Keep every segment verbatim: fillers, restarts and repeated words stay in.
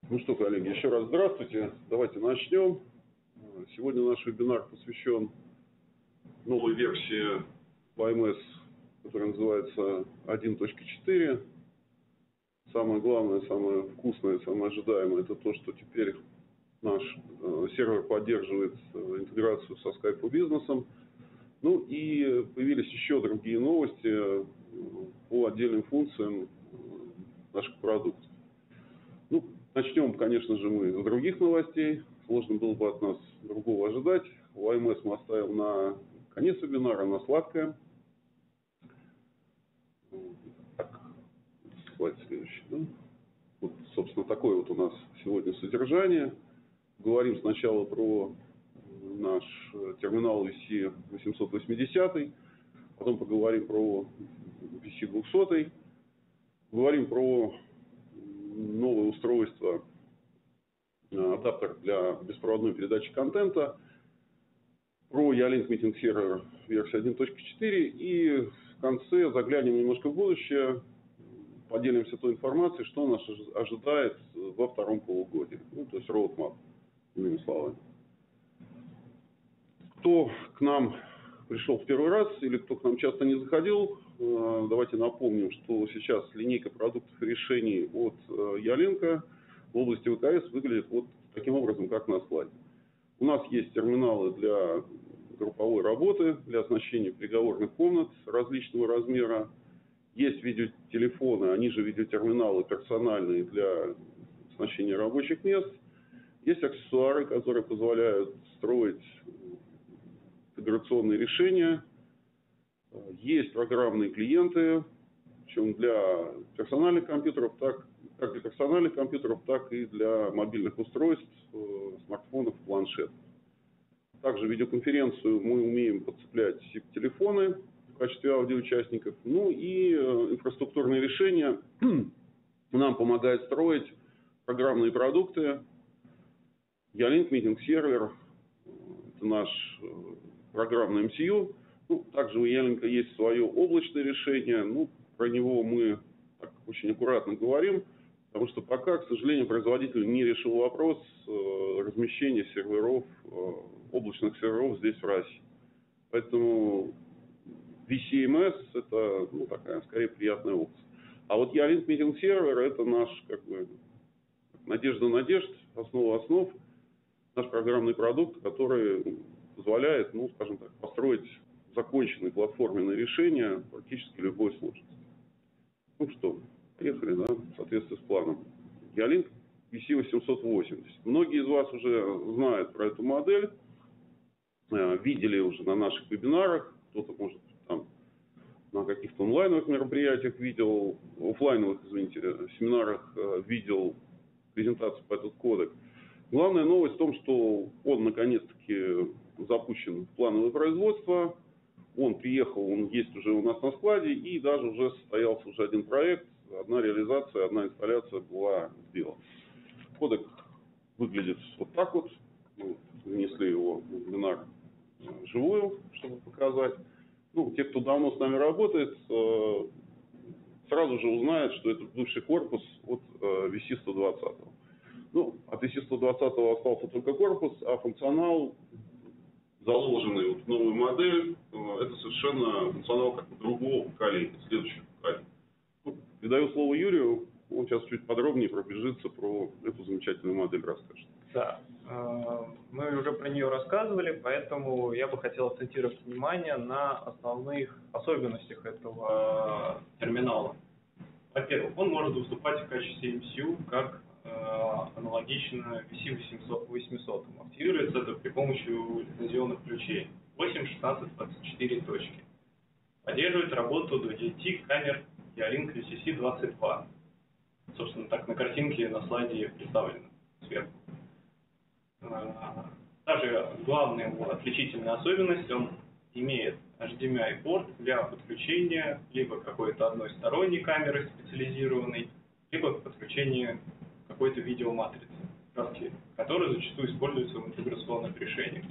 Ну что, коллеги, еще раз здравствуйте. Давайте начнем. Сегодня наш вебинар посвящен новой версии эй эм эс, которая называется один точка четыре. Самое главное, самое вкусное, самое ожидаемое – это то, что теперь наш сервер поддерживает интеграцию со Skype for Business. Ну и появились еще другие новости по отдельным функциям наших продуктов. Ну, начнем, конечно же, мы с других новостей. Сложно было бы от нас другого ожидать. эй эм эс мы оставим на конец вебинара, на сладкое. Так, слайд следующий. Да? Вот, собственно, такое вот у нас сегодня содержание. Говорим сначала про наш терминал ви си восемьсот восемьдесят, потом поговорим про ви си двести, говорим про новое устройство, адаптер для беспроводной передачи контента, про Ялинк Meeting Server версии один точка четыре и в конце заглянем немножко в будущее, поделимся той информацией, что нас ожидает во втором полугодии. Ну, то есть roadmap, иными словами. Кто к нам пришел в первый раз или кто к нам часто не заходил, давайте напомним, что сейчас линейка продуктов и решений от Ялинка в области вэ ка эс выглядит вот таким образом, как на слайде. У нас есть терминалы для групповой работы, для оснащения переговорных комнат различного размера. Есть видеотелефоны, они же видеотерминалы персональные для оснащения рабочих мест. Есть аксессуары, которые позволяют строить интеграционные решения. Есть программные клиенты, причем для персональных компьютеров, так, как для персональных компьютеров, так и для мобильных устройств, смартфонов, планшетов. Также видеоконференцию мы умеем подцеплять телефоны в качестве аудиоучастников. Ну и инфраструктурные решения нам помогают строить программные продукты. Ялинк Meeting Server – это наш программный эм си ю. Ну, также у Ялинка есть свое облачное решение. Ну, про него мы так очень аккуратно говорим, потому что пока, к сожалению, производитель не решил вопрос э, размещения серверов, э, облачных серверов здесь в России. Поэтому ви си эм эс – это ну, такая, скорее, приятная опция. А вот Ялинк Meeting Server – это наш, как бы, надежда надежд, основа основ, наш программный продукт, который позволяет, ну, скажем так, построить законченные платформенные решения практически любой сложности. Ну что, поехали, да, в соответствии с планом. Ялинк ви си восемьсот восемьдесят. Многие из вас уже знают про эту модель, видели уже на наших вебинарах, кто-то, может, там на каких-то онлайновых мероприятиях видел, офлайновых, извините, семинарах видел презентацию по этому кодек. Главная новость в том, что он наконец-таки запущен в плановое производство. Он приехал, он есть уже у нас на складе, и даже уже состоялся уже один проект, одна реализация, одна инсталляция была сделана. Кодек выглядит вот так вот. Мы внесли его в вебинар живую, чтобы показать. Ну, те, кто давно с нами работает, сразу же узнают, что это бывший корпус от ви си сто двадцать. Ну, от ви си сто двадцать остался только корпус, а функционал, заложенный вот в новую модель, это совершенно функционал как другого поколения, следующего поколения. Ну, передаю слово Юрию, он сейчас чуть подробнее пробежится про эту замечательную модель, расскажет. Да, мы уже про нее рассказывали, поэтому я бы хотел акцентировать внимание на основных особенностях этого терминала. Во-первых, он может выступать в качестве эм си ю как аналогично ви си восемьсот. Активируется это при помощи лицензионных ключей восемь, шестнадцать, двадцать четыре точки. Поддерживает работу до девяти камер Ялинк ви си си двадцать два. Собственно, так на картинке на слайде представлено сверху. Также главная его отличительная особенность, он имеет эйч ди эм ай порт для подключения либо какой-то одной сторонней камеры специализированной, либо подключения какой-то видеоматрицы, которая зачастую используется в интеграционных решениях.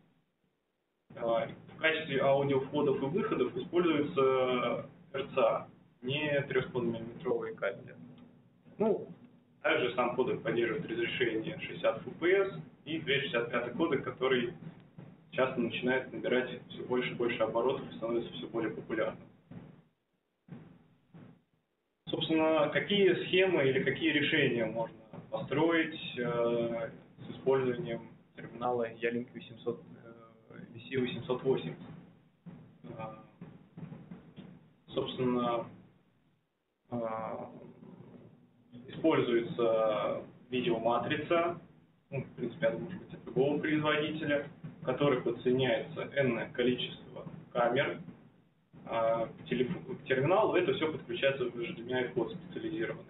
В качестве аудиовходов и выходов используются эр си эй, не три и пять миллиметровые кабели. Ну, Также сам кодек поддерживает разрешение шестьдесят эф пи эс и двести шестьдесят пятый кодек, который часто начинает набирать все больше и больше оборотов и становится все более популярным. Собственно, какие схемы или какие решения можно построить э, с использованием терминала Ялинк ви си восемьсот восемьдесят? Э, собственно, э, используется видеоматрица, ну, в принципе, она может быть от любого производителя, в которой подсоединяется энное количество камер. К терминалу это все подключается в эйч ди эм ай-вход специализированный.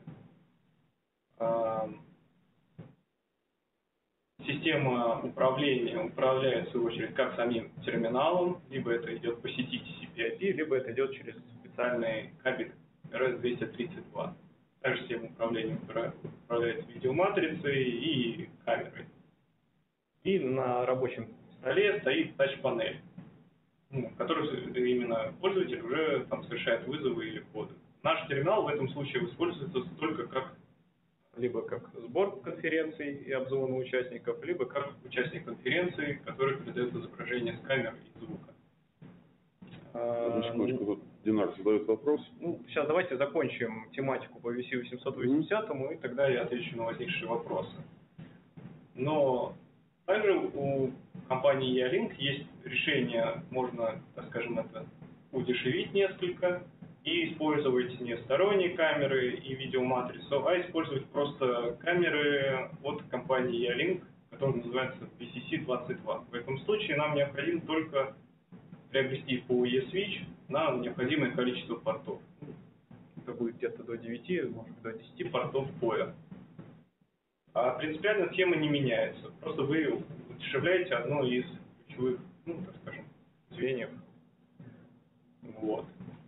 Система управления управляет, в свою очередь, как самим терминалом, либо это идет по сети ти си пи ай пи, либо это идет через специальный кабель эр эс двести тридцать два. Также система управления управляет видеоматрицей и камерой. И на рабочем столе стоит тач-панель, ну, который именно пользователь уже там совершает вызовы или входы. Наш терминал в этом случае используется только как либо как сбор конференций и обзвона участников, либо как участник конференции, который передает изображение с камеры и звука. Секундочку, вот Динар задает вопрос. Ну, сейчас давайте закончим тематику по ви си восемьсот восемьдесят, mm-hmm. и тогда я отвечу на возникшие вопросы. Но также у компании Ялинк есть решение, можно, так скажем, это удешевить несколько и использовать не сторонние камеры и видеоматрицу, а использовать просто камеры от компании Ялинк, которая называется ви си си двадцать два. В этом случае нам необходимо только приобрести пи о и switch на необходимое количество портов. Это будет где-то до девяти, может быть, до десяти портов пи о и. А принципиально схема не меняется. Просто вы удешевляете одно из ключевых, ну, так скажем, звеньев. Вот.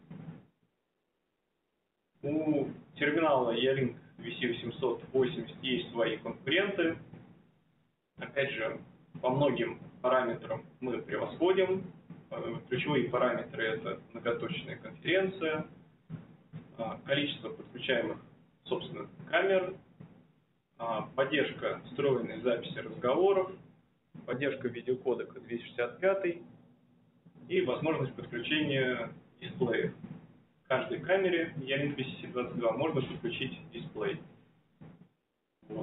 У терминала Ялинк ви си восемьсот восемьдесят есть свои конкуренты. Опять же, по многим параметрам мы превосходим. Ключевые параметры — это многоточная конференция, количество подключаемых, собственно, камер, поддержка встроенной записи разговоров, поддержка видеокодека двести шестьдесят пять и возможность подключения дисплеев. В каждой камере Ялинк ви си си двадцать два можно подключить дисплей. Вот.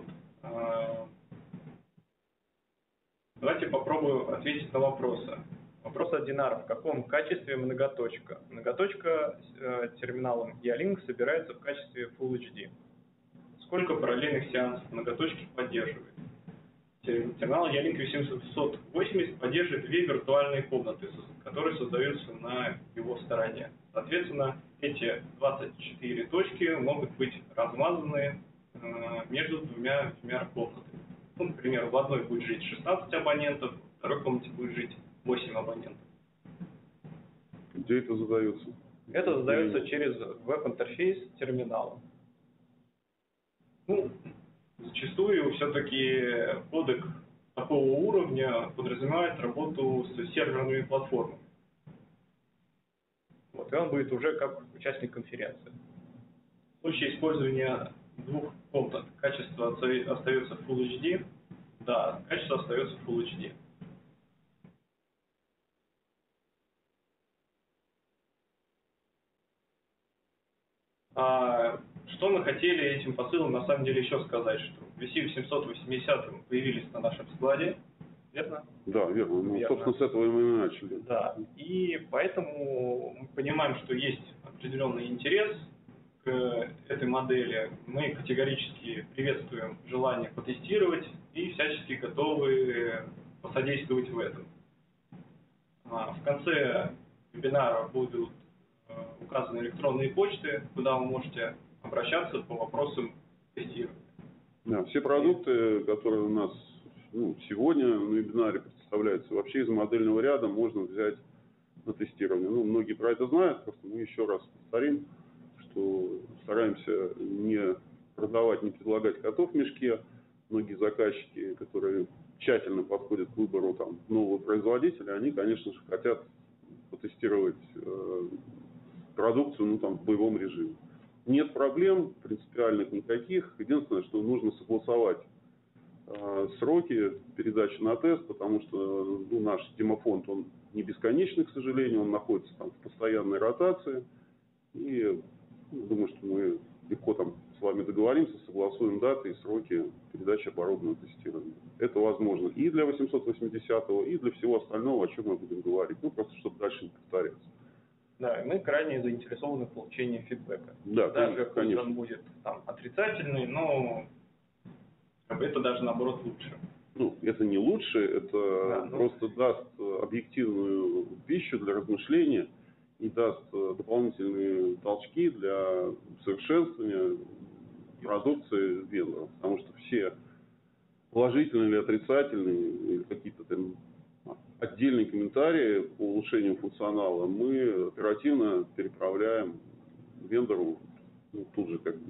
Давайте попробую ответить на вопросы. Вопрос от Динара. В каком качестве многоточка? Многоточка э, терминалом Ялинк собирается в качестве Full эйч ди. Сколько параллельных сеансов многоточки поддерживает? Терминал Ялинк ви си восемьсот восемьдесят поддерживает две виртуальные комнаты, которые создаются на его стороне. Соответственно, эти двадцать четыре точки могут быть размазаны э, между двумя, двумя комнатами. Ну, например, в одной будет жить шестнадцать абонентов, в второй комнате будет жить восемь абонентов. Где это задается? Это задается и... через веб-интерфейс терминала. Ну, зачастую все-таки кодек такого уровня подразумевает работу с серверными платформами. Вот, и он будет уже как участник конференции. В случае использования двух комнат качество остается Full эйч ди. Да, качество остается Full эйч ди. А что мы хотели этим посылом на самом деле еще сказать, что ви си восемьсот восемьдесят появились на нашем складе, верно? Да, верно. Ну, верно. Собственно, с этого мы и начали. Да, и поэтому мы понимаем, что есть определенный интерес к этой модели. Мы категорически приветствуем желание потестировать и всячески готовы посодействовать в этом. В конце вебинара будут указаны электронные почты, куда вы можете обращаться по вопросам тестирования. Да, все продукты, которые у нас ну, сегодня на вебинаре представляются, вообще из модельного ряда можно взять на тестирование. Ну, многие про это знают, просто мы еще раз повторим, что стараемся не продавать, не предлагать котов в мешке. Многие заказчики, которые тщательно подходят к выбору там, нового производителя, они, конечно же, хотят потестировать э, продукцию ну, там, в боевом режиме. Нет проблем принципиальных никаких. Единственное, что нужно согласовать э, сроки передачи на тест, потому что ну, наш демофонд, он не бесконечный, к сожалению, он находится там в постоянной ротации. И ну, думаю, что мы легко там с вами договоримся, согласуем даты и сроки передачи оборудованного тестирования. Это возможно и для восемьсот восьмидесятого, и для всего остального, о чем мы будем говорить. Ну, просто чтобы дальше не повторяться. Да, и мы крайне заинтересованы в получении фидбэка. Да, даже конечно. если он будет там отрицательный, но как бы это даже наоборот лучше. Ну, это не лучше, это да, ну... просто даст объективную пищу для размышления и даст дополнительные толчки для совершенствования продукции вендоров. Потому что все положительные или отрицательные, или какие-то там отдельные комментарии по улучшению функционала мы оперативно переправляем вендору, ну, тут же как бы.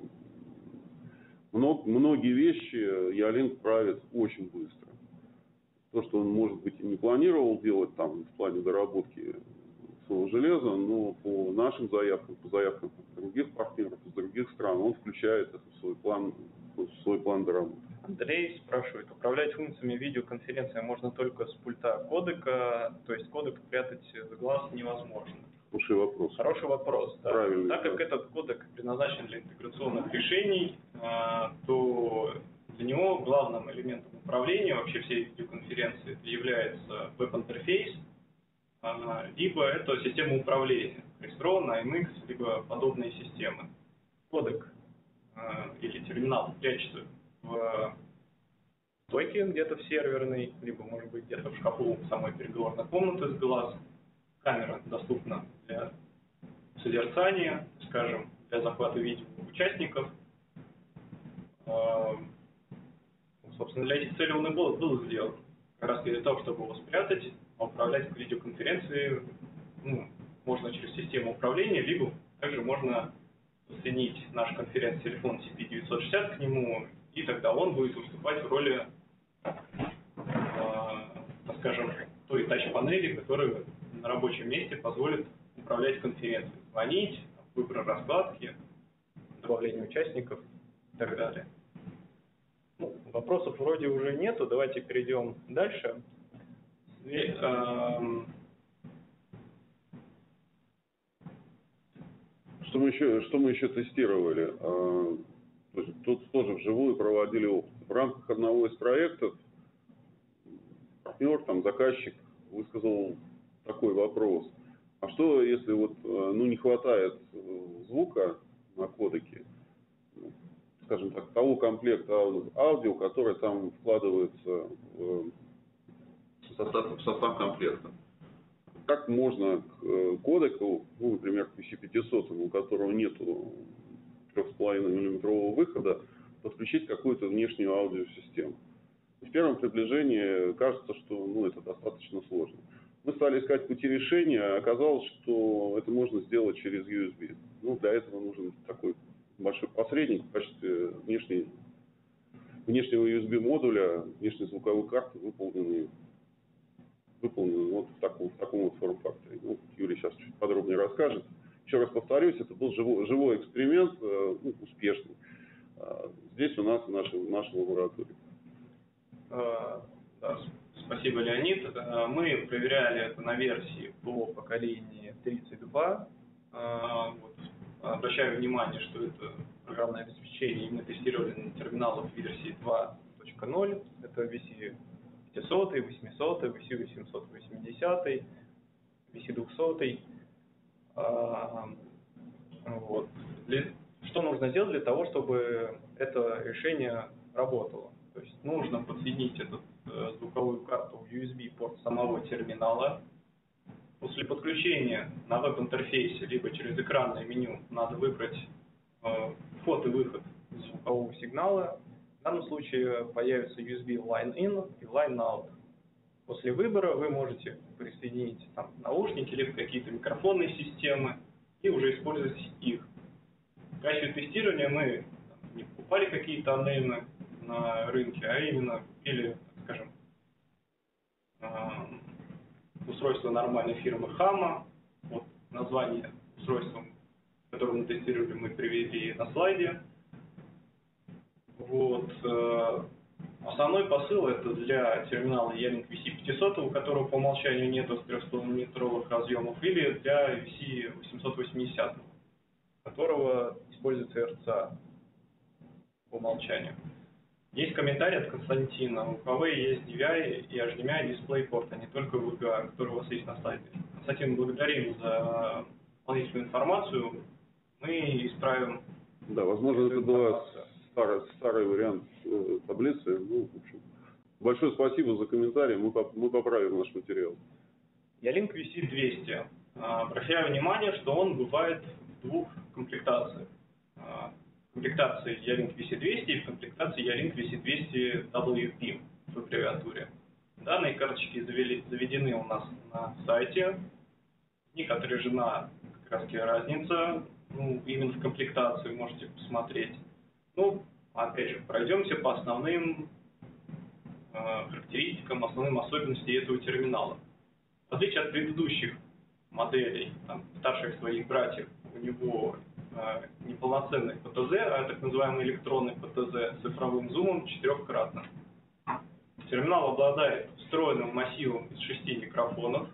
Мног, многие вещи Ялинк правит очень быстро. То, что он, может быть, и не планировал делать там в плане доработки своего железа, но по нашим заявкам, по заявкам других партнеров из других стран, он включает это в свой план, в свой план доработки. Андрей спрашивает, управлять функциями видеоконференции можно только с пульта кодека, то есть кодек прятать за глаз невозможно. Хороший вопрос. Хороший вопрос, да. Правильный, так как да. этот кодек предназначен для интеграционных решений, то для него главным элементом управления вообще всей видеоконференции является веб-интерфейс, либо это система управления, Crestron, эй эм икс, либо подобные системы. Кодек или терминал прячется в стойке где-то в серверной, либо, может быть, где-то в шкафу самой переговорной комнаты с глаз. Камера доступна для созерцания, скажем, для захвата видео участников. Собственно, для этих целей он и был, был сделан. Как раз для того, чтобы его спрятать, а управлять видеоконференцией ну, можно через систему управления, либо также можно соединить наш конференц-телефон си пи девятьсот шестьдесят к нему, и тогда он будет выступать в роли, э, скажем, той тач-панели, которая на рабочем месте позволит управлять конференцией, звонить, выбор раскладки, добавление участников и так далее. Ну, вопросов вроде уже нету, давайте перейдем дальше. И, эм... Что мы еще, что мы еще тестировали? А, то есть, тут тоже вживую проводили опыт. В рамках одного из проектов партнер, там, заказчик высказал такой вопрос. А что, если вот, ну, не хватает звука на кодеке, скажем так, того комплекта аудио, который там вкладывается в состав, в состав комплекта? Как можно к кодеку, ну, например, к пи си пятьсот, у которого нет трех с половиной миллиметрового выхода, подключить какую-то внешнюю аудиосистему? В первом приближении кажется, что ну, это достаточно сложно. Мы стали искать пути решения, а оказалось, что это можно сделать через ю эс би. Ну, для этого нужен такой большой посредник в качестве внешней, внешнего ю эс би модуля, внешней звуковой карты, выполненной, выполненной вот в таком, в таком вот форм-факторе. Ну, Юрий сейчас чуть подробнее расскажет. Еще раз повторюсь, это был живой, живой эксперимент, ну, успешный. Здесь у нас, в нашей, в нашей лаборатории. Да, спасибо, Леонид. Мы проверяли это на версии по поколению тридцать два. Вот. Обращаю внимание, что это программное обеспечение, и мы тестировали на терминалах версии два точка ноль. Это ви си пятьсот, восемьсот, ви си восемьсот восемьдесят, ви си двести. Вот. Что нужно сделать для того, чтобы это решение работало? То есть нужно подсоединить эту э, звуковую карту в ю эс би порт самого терминала. После подключения на веб-интерфейсе, либо через экранное меню, надо выбрать э, вход и выход звукового сигнала. В данном случае появится ю эс би Line In и Line Out. После выбора вы можете присоединить там, наушники, либо какие-то микрофонные системы и уже использовать их. В качестве тестирования мы там, не покупали какие-то анеймы на рынке, а именно или, скажем, устройство нормальной фирмы Hama, вот название устройства которую мы тестировали, мы привели на слайде. Вот. Основной посыл это для терминала E-Link ви си пятьсот, у которого по умолчанию нет трехсот-миллиметровых разъемов, или для ви си восемьсот восемьдесят, у которого используется эр цэ а по умолчанию. Есть комментарий от Константина. У Huawei есть ди ви ай и эйч ди эм ай DisplayPort, а не только ви джи а, который у вас есть на сайте. Константин, благодарим за дополнительную информацию. Мы исправим. Да, возможно, это была старый, старый вариант э, таблицы. Ну, в общем, большое спасибо за комментарий. Мы, поп мы поправим наш материал. E-Link ви си двести. Обращаю внимание, что он бывает в двух комплектациях. Комплектации E-Link ви си двести и в комплектации E-Link ви си двести дабл ю пи в аббревиатуре. Данные карточки завели, заведены у нас на сайте. В них отражена как раз разница, ну, именно в комплектации, можете посмотреть. Ну, опять же, пройдемся по основным э, характеристикам, основным особенностям этого терминала. В отличие от предыдущих моделей, там, старших своих братьев, у него неполноценный пэ тэ зэ, а так называемый электронный пэ тэ зэ с цифровым зумом четырехкратным. Терминал обладает встроенным массивом из шести микрофонов,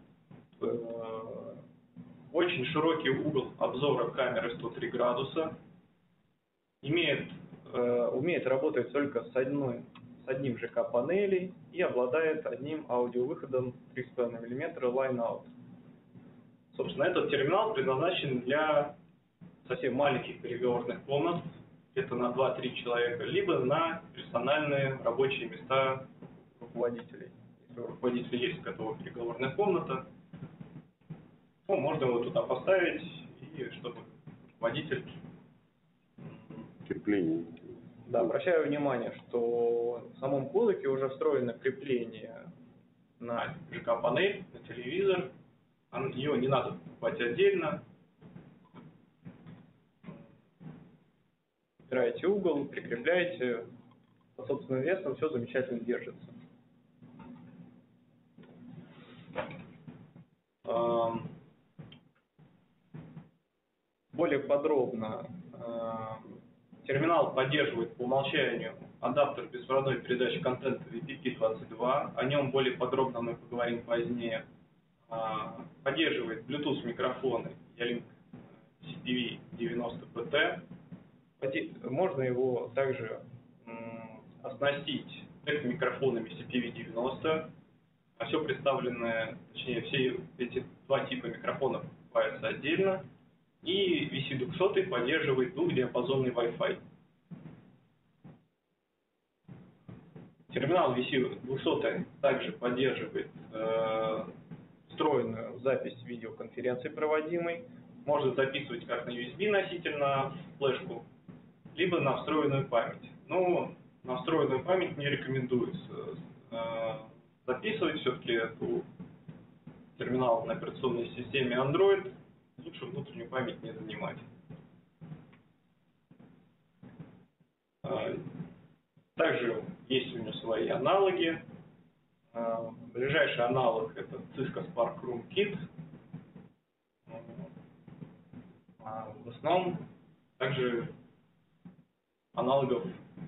очень широкий угол обзора камеры сто три градуса, имеет, умеет работать только с, одной, с одним жэ ка панелей и обладает одним аудиовыходом три и пять миллиметра line-out. Собственно, этот терминал предназначен для совсем маленьких переговорных комнат, где-то на два-три человека, либо на персональные рабочие места руководителей. Если у руководителя есть готовая переговорная комната, то можно его туда поставить, и чтобы руководитель... Крепление. Да, обращаю внимание, что в самом кодеке уже встроено крепление на жэ ка панель, на телевизор. Ее не надо покупать отдельно. Убираете угол, прикрепляете, по собственным весам все замечательно держится. Более подробно, терминал поддерживает по умолчанию адаптер беспроводной передачи контента ви пи пи двадцать два, о нем более подробно мы поговорим позднее. Поддерживает Bluetooth микрофоны E-Link си пи ви девяносто пи ти. Можно его также оснастить микрофонами си пи ви девяносто. А все представленное, точнее, все эти два типа микрофонов покупаются отдельно. И ви си двести поддерживает двухдиапазонный Wi-Fi. Терминал ви си двести также поддерживает э, встроенную запись видеоконференции проводимой. Может записывать как на ю эс би носитель на флешку, либо на встроенную память. Но на встроенную память не рекомендуется э, записывать. Все-таки эту терминал на операционной системе Android лучше внутреннюю память не занимать. Э, также есть у него свои аналоги. Э, ближайший аналог это Cisco Spark Room Kit. А в основном также аналогов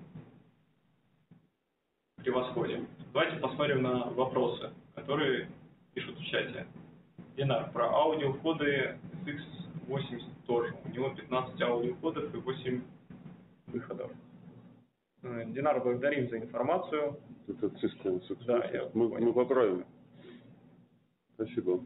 превосходим. Давайте посмотрим на вопросы, которые пишут в чате. Динар, про аудиовходы эс икс восемьдесят тоже. У него пятнадцать аудиовходов и восемь выходов. Динар, благодарим за информацию. Это Cisco. Да, я мы, мы поправим. Спасибо.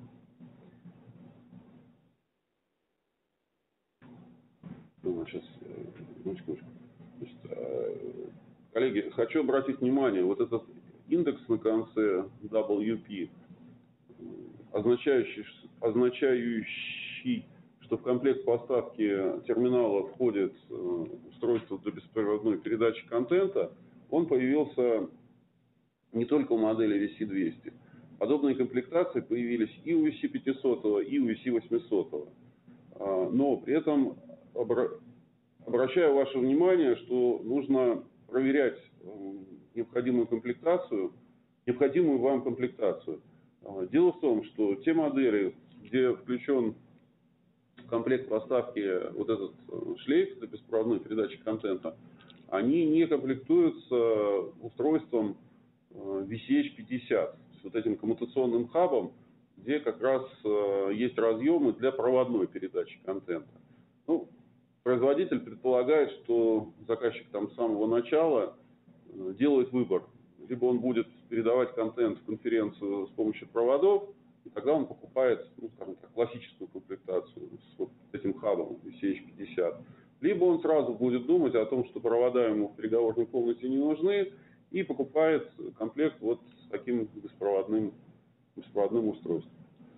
Ну, сейчас, минуточку. Значит, коллеги, хочу обратить внимание, вот этот индекс на конце дабл ю пи, означающий, означающий, что в комплект поставки терминала входит устройство для беспроводной передачи контента, он появился не только у модели ви си двести. Подобные комплектации появились и у ви си пятьсот, и у ви си восемьсот. Но при этом обращаю ваше внимание, что нужно проверять необходимую комплектацию, необходимую вам комплектацию. Дело в том, что те модели, где включен комплект поставки вот этот э, шлейф для беспроводной передачи контента, они не комплектуются устройством э, ви си эйч пятьдесят, с вот этим коммутационным хабом, где как раз э, есть разъемы для проводной передачи контента. Ну, производитель предполагает, что заказчик там с самого начала э, делает выбор. Либо он будет передавать контент в конференцию с помощью проводов, и тогда он покупает, ну, скажем так, классическую комплектацию с вот этим хабом ви си эйч пятьдесят. Либо он сразу будет думать о том, что провода ему в переговорной комнате не нужны, и покупает комплект вот с таким беспроводным, беспроводным устройством.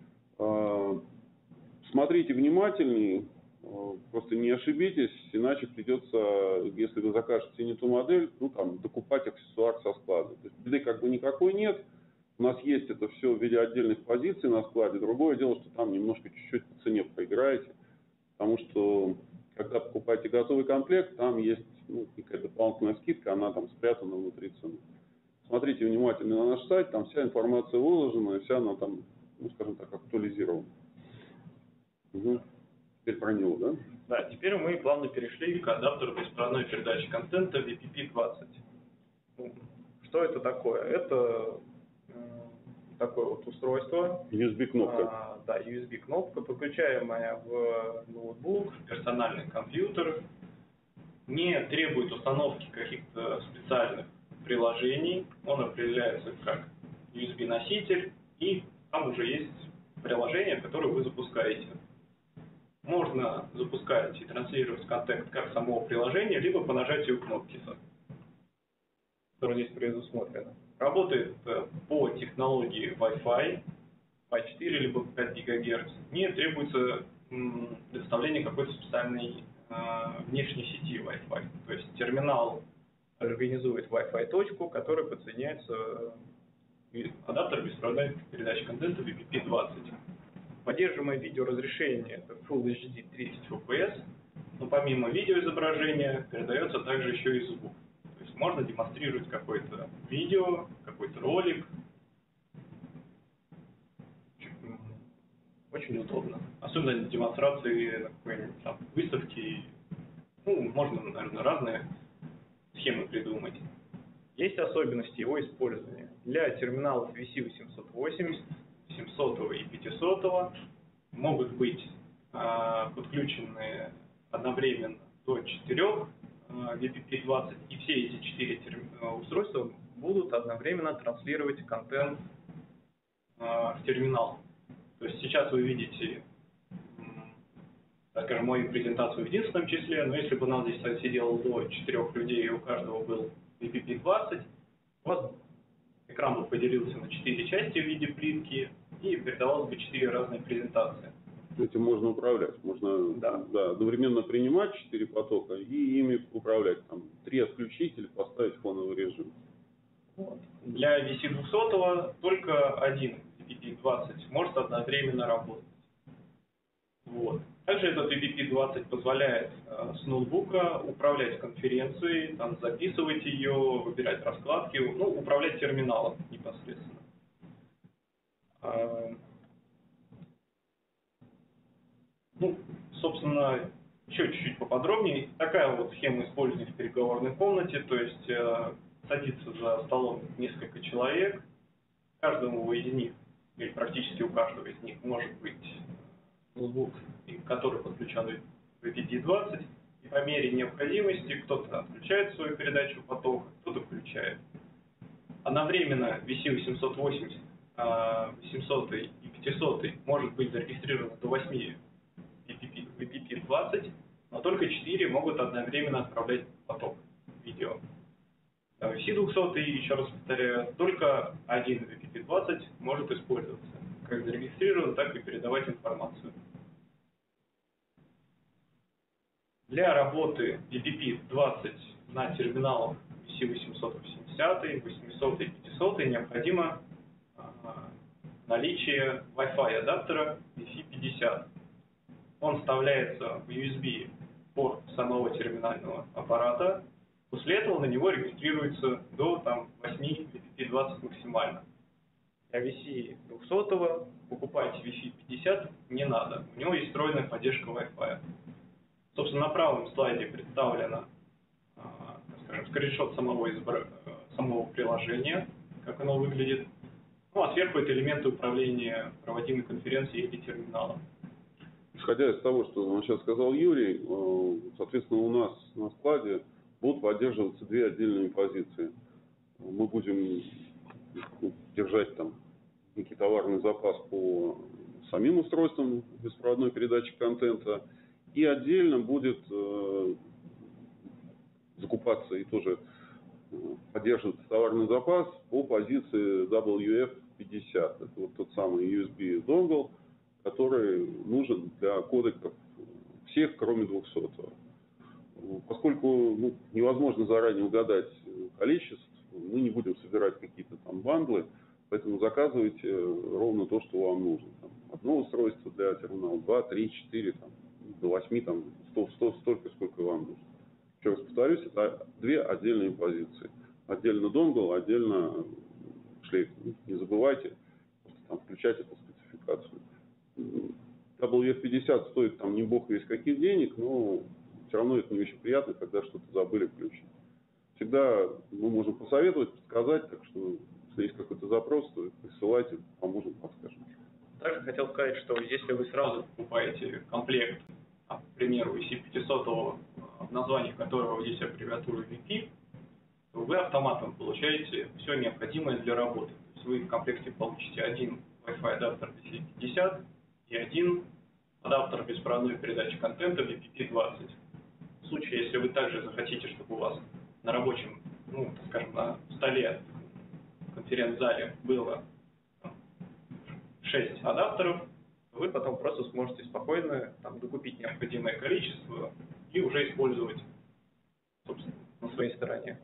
Смотрите внимательнее, просто не ошибитесь, иначе придется, если вы закажете не ту модель, ну там докупать аксессуар со склада. То есть беды как бы никакой нет. У нас есть это все в виде отдельных позиций на складе. Другое дело, что там немножко чуть-чуть по цене проиграете, потому что когда покупаете готовый комплект, там есть, ну, какая-то дополнительная скидка, она там спрятана внутри цены. Смотрите внимательно на наш сайт, там вся информация выложена, и вся она там, ну, скажем так, актуализирована. Угу. Теперь про него, да? Да, теперь мы плавно перешли к адаптеру беспроводной передачи контента ви пи пи двадцать. Что это такое? Это такое вот устройство. ю эс би-кнопка. А, да, ю эс би-кнопка, подключаемая в ноутбук, персональный компьютер. Не требует установки каких-то специальных приложений. Он определяется как ю эс би-носитель, и там уже есть приложение, которое вы запускаете. Можно запускать и транслировать контент как самого приложения, либо по нажатию кнопки, которая здесь предусмотрена. Работает по технологии Wi-Fi, вай четыре либо пять гигагерц. Не требуется предоставление какой-то специальной э, внешней сети Wi-Fi. То есть терминал организует Wi-Fi точку, которая подсоединяется э, адаптер беспроводной передачи контента ви пи пи двадцать. Поддерживаемое видеоразрешение это Full эйч ди тридцать эф пи эс, но помимо видеоизображения передается также еще и звук. То есть можно демонстрировать какое-то видео, какой-то ролик. Очень удобно. Особенно для демонстрации на какой-нибудь там выставке. Ну, можно, наверное, разные схемы придумать. Есть особенности его использования. Для терминалов ви си восемьсот восемьдесят, семьсот и пятьсот могут быть э, подключены одновременно до четырех э, ви пи пи двадцать, и все эти четыре устройства будут одновременно транслировать контент э, в терминал. То есть сейчас вы видите, так скажем, мою презентацию в единственном числе, но если бы у нас здесь сидело до четырех людей, и у каждого был ви пи пи двадцать, у вас экран бы поделился на четыре части в виде плитки, и передавалось бы четыре разные презентации. Этим можно управлять. Можно, да. Да, одновременно принимать четыре потока и ими управлять. Там три отключить или поставить фоновый режим. Вот. Для ви си двести только один ви пи пи двадцать может одновременно работать. Вот. Также этот ви пи пи двадцать позволяет э, с ноутбука управлять конференцией, там, записывать ее, выбирать раскладки, ну, управлять терминалом непосредственно. А, ну, собственно, еще чуть-чуть поподробнее. Такая вот схема использования в переговорной комнате, то есть э, садится за столом несколько человек, каждому из них, или практически у каждого из них может быть ноутбук, который подключен в ви пи пи двадцать, и по мере необходимости кто-то отключает свою передачу потока, кто-то включает. Одновременно ви си восемьсот восемьдесят, семьсот и пятьсот может быть зарегистрировано до восьми ви пи пи двадцать, но только четыре могут одновременно отправлять поток видео. ви си двести, еще раз повторяю, только один ви пи пи двадцать может использоваться, как зарегистрирован, так и передавать информацию. Для работы ви пи пи двадцать на терминалах ви си восемьсот восемьдесят, восемьсот и пятьсот необходимо наличие Wi-Fi адаптера ви си пятьдесят. Он вставляется в ю эс би порт самого терминального аппарата. После этого на него регистрируется до там, восьми ви пи пи двадцать максимально. Для ви си двести покупать Wi-Fi пятьдесят не надо. У него есть встроенная поддержка Wi-Fi. Собственно, на правом слайде представлено, скажем, скриншот самого, избра... самого приложения, как оно выглядит. Ну, а сверху это элементы управления проводимой конференцией или терминалом. Исходя из того, что он сейчас сказал Юрий, соответственно, у нас на складе будут поддерживаться две отдельные позиции. Мы будем держать там некий товарный запас по самим устройствам беспроводной передачи контента, и отдельно будет э, закупаться и тоже поддерживаться товарный запас по позиции дабл ю эф пятьдесят. Это вот тот самый ю эс би донгл, который нужен для кодеков всех, кроме двухсотого. Поскольку ну, невозможно заранее угадать количество, мы не будем собирать какие-то там бандлы, поэтому заказывайте ровно то, что вам нужно. Там, одно устройство для терминала, два, три, четыре, там, до восьми, там, сто, сто, столько, сколько вам нужно. Еще раз повторюсь, это две отдельные позиции. Отдельно донгл, отдельно шлейф. Не забывайте там, включать эту спецификацию. дабл ю эф пятьдесят стоит там не бог весь каких денег, но все равно это не очень приятно, когда что-то забыли включить. Всегда мы можем посоветовать, подсказать, так что если есть какой-то запрос, то присылайте, поможем, подскажем. Также хотел сказать, что если вы сразу покупаете комплект, к примеру, ви си пятьсот, в названии которого есть аббревиатура ви пи, то вы автоматом получаете все необходимое для работы. То есть вы в комплекте получите один Wi-Fi адаптер ви си пятьдесят и один адаптер беспроводной передачи контента ви пи пи двадцать. В случае, если вы также захотите, чтобы у вас на рабочем, ну, так скажем, на столе в конференц-зале было шесть адаптеров, вы потом просто сможете спокойно там, докупить необходимое количество и уже использовать, собственно, на своей стороне.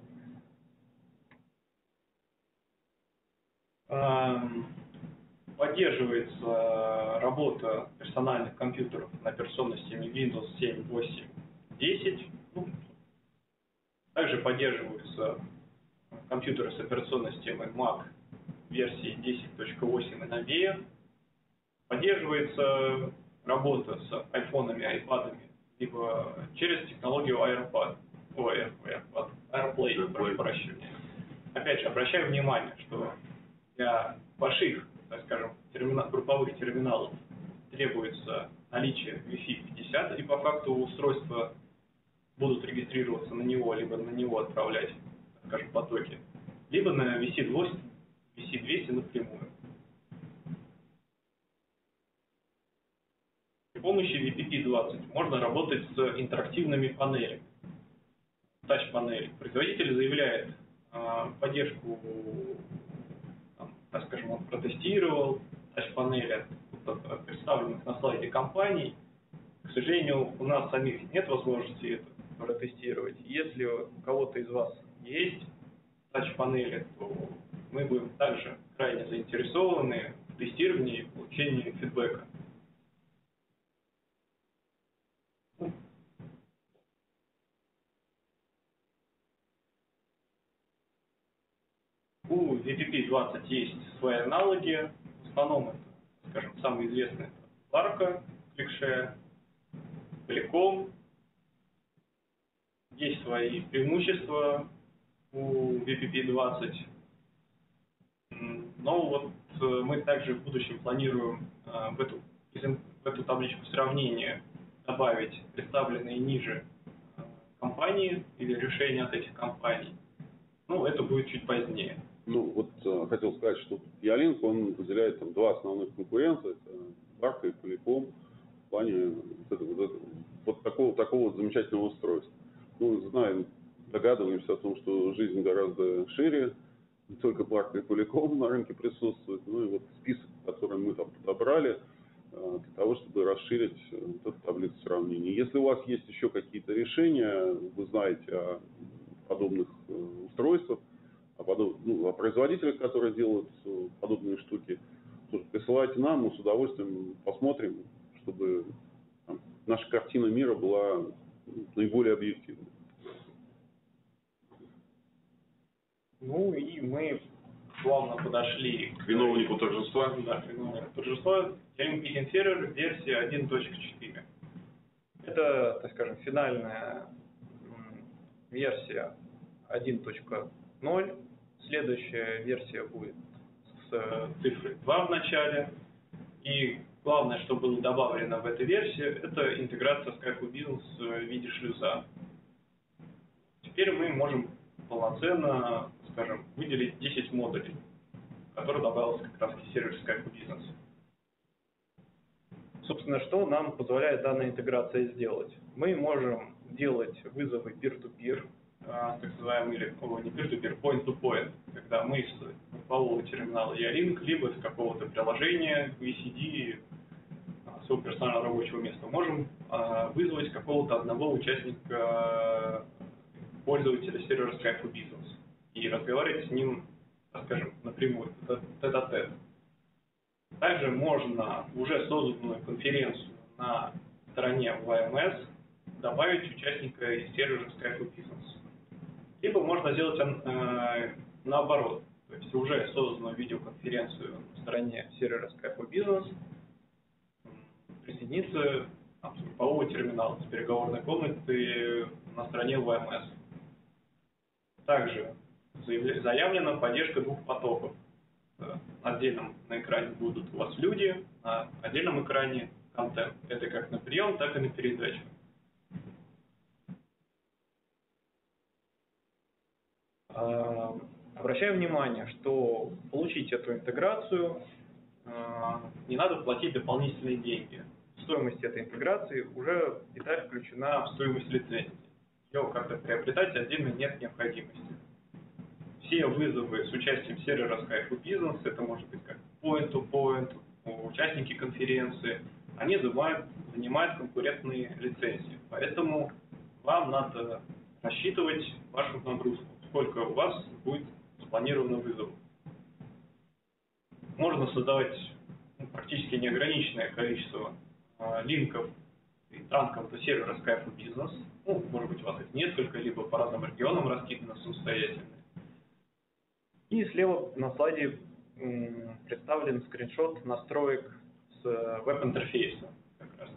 Поддерживается работа персональных компьютеров на операционной системе Windows семь, восемь, десять. Также поддерживаются компьютеры с операционной системой Mac версии десять точка восемь и новее. Поддерживается работа с айфонами, айпадами, либо через технологию AirPod, ой, AirPod, AirPlay, прошу прощения. Опять же, обращаю внимание, что для больших, так скажем, термина, групповых терминалов требуется наличие ви си пятьдесят, и по факту устройства будут регистрироваться на него, либо на него отправлять, так скажем, потоки, либо на ви си двести напрямую. При помощи ви пи пи двадцать можно работать с интерактивными панелями, тач-панели. Производитель заявляет э, поддержку, там, так скажем, он протестировал тач-панели, представленных на слайде компаний. К сожалению, у нас самих нет возможности это протестировать. Если у кого-то из вас есть тач-панели, то мы будем также крайне заинтересованы в тестировании и получении фидбэка. У ви пи пи двадцать есть свои аналоги. В основном это, скажем, самые известные Larka, ClickShare, Polycom. Есть свои преимущества у ви пи пи двадцать. Но вот мы также в будущем планируем в эту, в эту табличку сравнения добавить представленные ниже компании или решения от этих компаний. Ну, это будет чуть позднее. Ну, вот э, хотел сказать, что Ялинк, он выделяет там два основных конкурента, это Larka и Polycom, в плане вот, это, вот, это, вот такого, такого вот замечательного устройства. Ну, знаем, догадываемся о том, что жизнь гораздо шире, не только Larka и Polycom на рынке присутствует, ну и вот список, который мы там подобрали, э, для того, чтобы расширить э, вот эту таблицу сравнений. Если у вас есть еще какие-то решения, вы знаете о подобных э, устройствах, о, подоб... ну, о производителях, которые делают подобные штуки, тоже присылайте нам, мы с удовольствием посмотрим, чтобы там, наша картина мира была ну, наиболее объективной. Ну и мы плавно подошли К виновнику торжества. Да, к виновнику торжества. E-Link Meeting Server версия один точка четыре. Это, так скажем, финальная версия один точка ноль. Следующая версия будет с цифрой два в начале. И главное, что было добавлено в этой версии, это интеграция Skype for Business в виде шлюза. Теперь мы можем полноценно, скажем, выделить десять модулей, которые добавилось как раз к серверу Skype for Business. Собственно, что нам позволяет данная интеграция сделать? Мы можем делать вызовы peer-to-peer, так называемый, или о, не peer-to-peer, point-to-point, когда мы с группового терминала E-Link, либо с какого-то приложения, ви си ди, своего персонального рабочего места, можем вызвать какого-то одного участника, пользователя сервера Skype for Business и разговаривать с ним, так скажем, напрямую, тет-а-тет. Также можно уже созданную конференцию на стороне ви эм эс добавить участника из сервера Skype for Business. Либо можно сделать э, наоборот, то есть уже созданную видеоконференцию на стороне сервера Skype for Business присоединиться там, с группового терминала, с переговорной комнаты на стороне ви эм эс. Также заявлена поддержка двух потоков. Отдельном на экране будут у вас люди, на отдельном экране контент. Это как на прием, так и на передачу. Обращаю внимание, что получить эту интеграцию не надо платить дополнительные деньги. Стоимость этой интеграции уже деталь включена в стоимость лицензии. Ее как-то приобретать отдельно нет необходимости. Все вызовы с участием сервера Skype for Business, это может быть как point-to-point, участники конференции, они занимают, занимают конкурентные лицензии. Поэтому вам надо рассчитывать вашу нагрузку, сколько у вас будет спланировано вызовов. Можно создавать ну, практически неограниченное количество э, линков и транков до сервера Skype for Business. Ну, может быть, у вас их несколько, либо по разным регионам раскидано самостоятельно. И слева на слайде м, представлен скриншот настроек с веб-интерфейса. Как раз.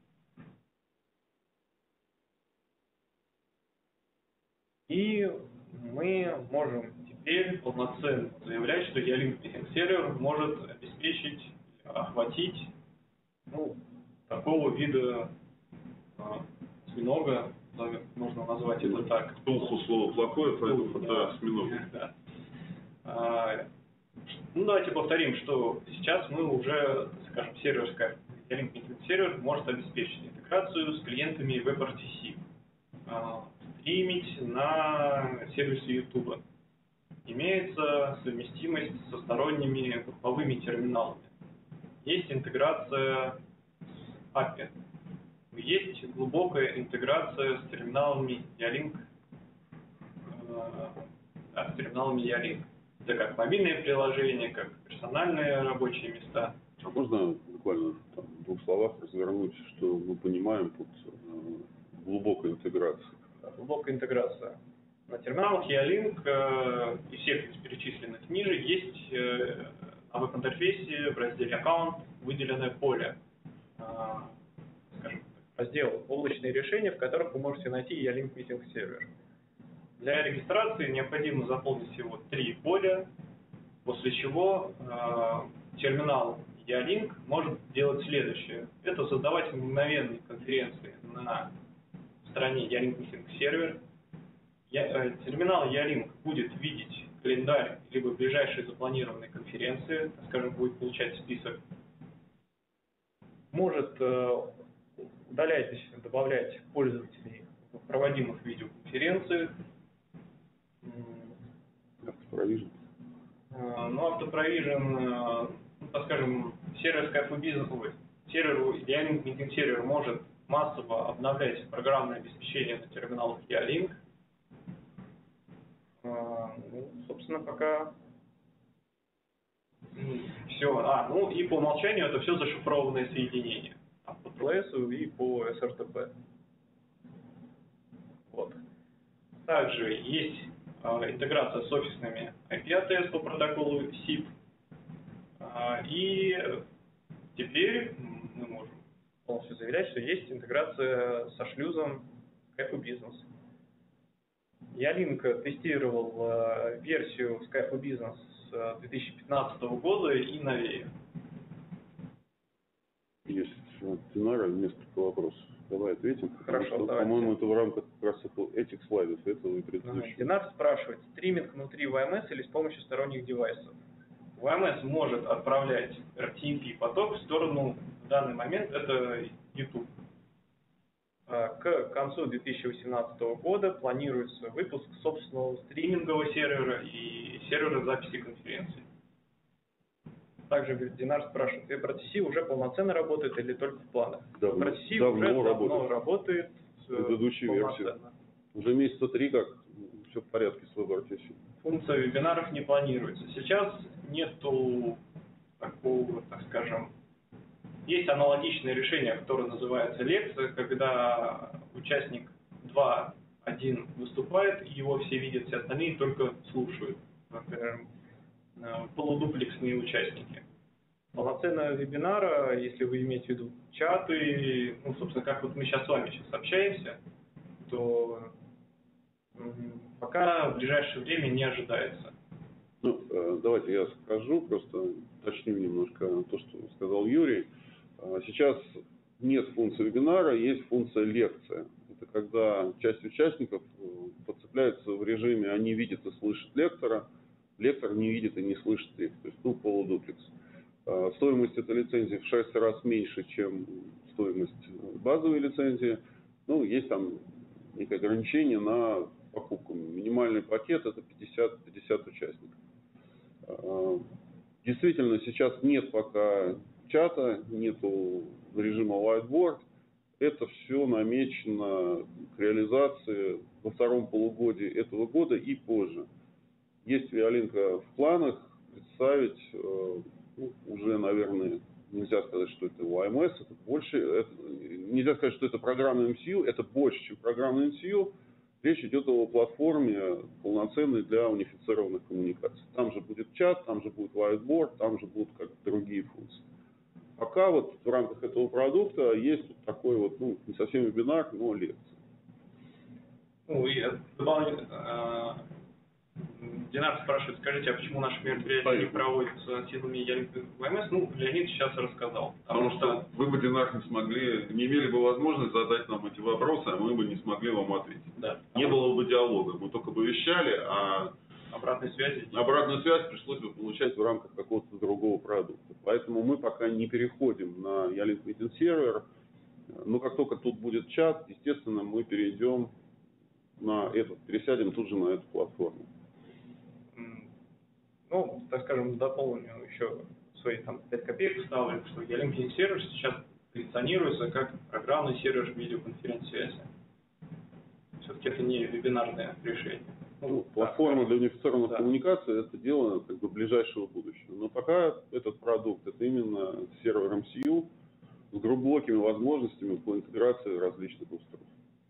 И мы можем теперь полноценно заявлять, что E-Link Meeting Server может обеспечить, охватить ну, такого вида а, осьминога, можно назвать это так. Толху слово плохое, поэтому да, осьминог. Да. А, ну, давайте повторим, что сейчас мы уже, скажем, сервер Skype, E-Link Meeting Server может обеспечить интеграцию с клиентами WebRTC, а, стримить на сервисе YouTube. Имеется совместимость со сторонними групповыми терминалами. Есть интеграция с эй пи ай. Есть глубокая интеграция с терминалами E-Link, э, да, с терминалами E-Link. Это как мобильные приложения, как персональные рабочие места. А можно буквально там, в двух словах развернуть, что мы понимаем под э, глубокой интеграцией? Глубокая интеграция. На терминалах E-Link э, и всех из перечисленных ниже есть э, на веб-интерфейсе в разделе «Аккаунт» выделенное поле, э, скажем, раздел «Облачные решения», в которых вы можете найти E-Link Meeting Server. Для регистрации необходимо заполнить всего три поля, после чего э, терминал E-Link может делать следующее. Это создавать мгновенные конференции на стороне E-Link Meeting Server. Терминал E-Link будет видеть календарь либо ближайшие запланированные конференции, скажем, будет получать список. Может э, удалять, добавлять пользователей в проводимых видеоконференциях. Автопровижен. Э, ну, автопровижен, э, ну, так скажем, сервер Skype for Business, сервер E-Link Meeting Server может массово обновлять программное обеспечение на терминалах E-Link. Ну, собственно, пока все. А, ну и по умолчанию это все зашифрованные соединения. По ти эл эс и по эс эр ти пи. Вот. Также есть э, интеграция с офисными ай пи эй ти эс по протоколу сип. Э, и теперь мы можем полностью заявлять, что есть интеграция со шлюзом Skype for Business. Ялинк тестировал э, версию Skype for Business с две тысячи пятнадцатого года и новее. Есть от Динара несколько вопросов. Давай ответим. Хорошо, что, давайте. по-моему, это в рамках как раз этих слайдов, этого и предыдущего. Динар спрашивает, стриминг внутри ви эм эс или с помощью сторонних девайсов? ви эм эс может отправлять эр ти эм пи поток в сторону, в данный момент это YouTube. К концу две тысячи восемнадцатого года планируется выпуск собственного стримингового сервера и сервера записи конференций. Также Динар спрашивает, ви пи си уже полноценно работает или только в планах? Давно, ви пи си давно уже давно работает. работает. Предыдущую версию. Уже месяца три как все в порядке с ви пи си. Функция вебинаров не планируется. Сейчас нету такого, так скажем, есть аналогичное решение, которое называется лекция, когда участник два один выступает, его все видят, все остальные только слушают. Например, полудуплексные участники. Полноценного вебинара, если вы имеете в виду чаты, ну, собственно, как вот мы сейчас с вами сейчас общаемся, то пока в ближайшее время не ожидается. Ну, давайте я скажу, просто уточню немножко то, что сказал Юрий. Сейчас нет функции вебинара, есть функция лекция. Это когда часть участников подцепляется в режиме «они видят и слышат лектора», лектор не видит и не слышит их, то есть ну, полудуплекс. Стоимость этой лицензии в шесть раз меньше, чем стоимость базовой лицензии. Ну, есть там некое ограничение на покупку. Минимальный пакет это пятьдесят пятьдесят участников. Действительно, сейчас нет пока чата, нету режима whiteboard. Это все намечено к реализации во втором полугодии этого года и позже. Есть Ялинка в планах представить, ну, уже, наверное, нельзя сказать, что это ви эм эс, это больше, это, нельзя сказать, что это программный эм си ю, это больше, чем программный эм си ю. Речь идет о платформе полноценной для унифицированных коммуникаций. Там же будет чат, там же будет whiteboard, там же будут как другие функции. Пока вот в рамках этого продукта есть вот такой вот, ну, не совсем вебинар, но лекция. Ну, и дополнительно, Динар спрашивает, скажите, а почему наши мероприятия не проводятся силами Ялинка ви эм эс? Ну, Леонид сейчас рассказал. Потому что вы бы, Динар, не смогли, не имели бы возможность задать нам эти вопросы, а мы бы не смогли вам ответить. Да. Не было бы диалога, мы только бы вещали, а обратной связи. Обратную связь пришлось бы получать в рамках какого-то другого продукта. Поэтому мы пока не переходим на Ялинк Meeting Server. Но как только тут будет чат, естественно, мы перейдем на этот, пересядем тут же на эту платформу. Ну, так скажем, дополню еще свои там пять копеек вставлю, что Ялинк Meeting Server сейчас позиционируется как программный сервер видеоконференц-связи. Все-таки это не вебинарное решение. Ну, платформа для унифицированных да. коммуникаций – это дело как бы ближайшего будущего. Но пока этот продукт – это именно сервер эм си ю с глубокими возможностями по интеграции различных устройств.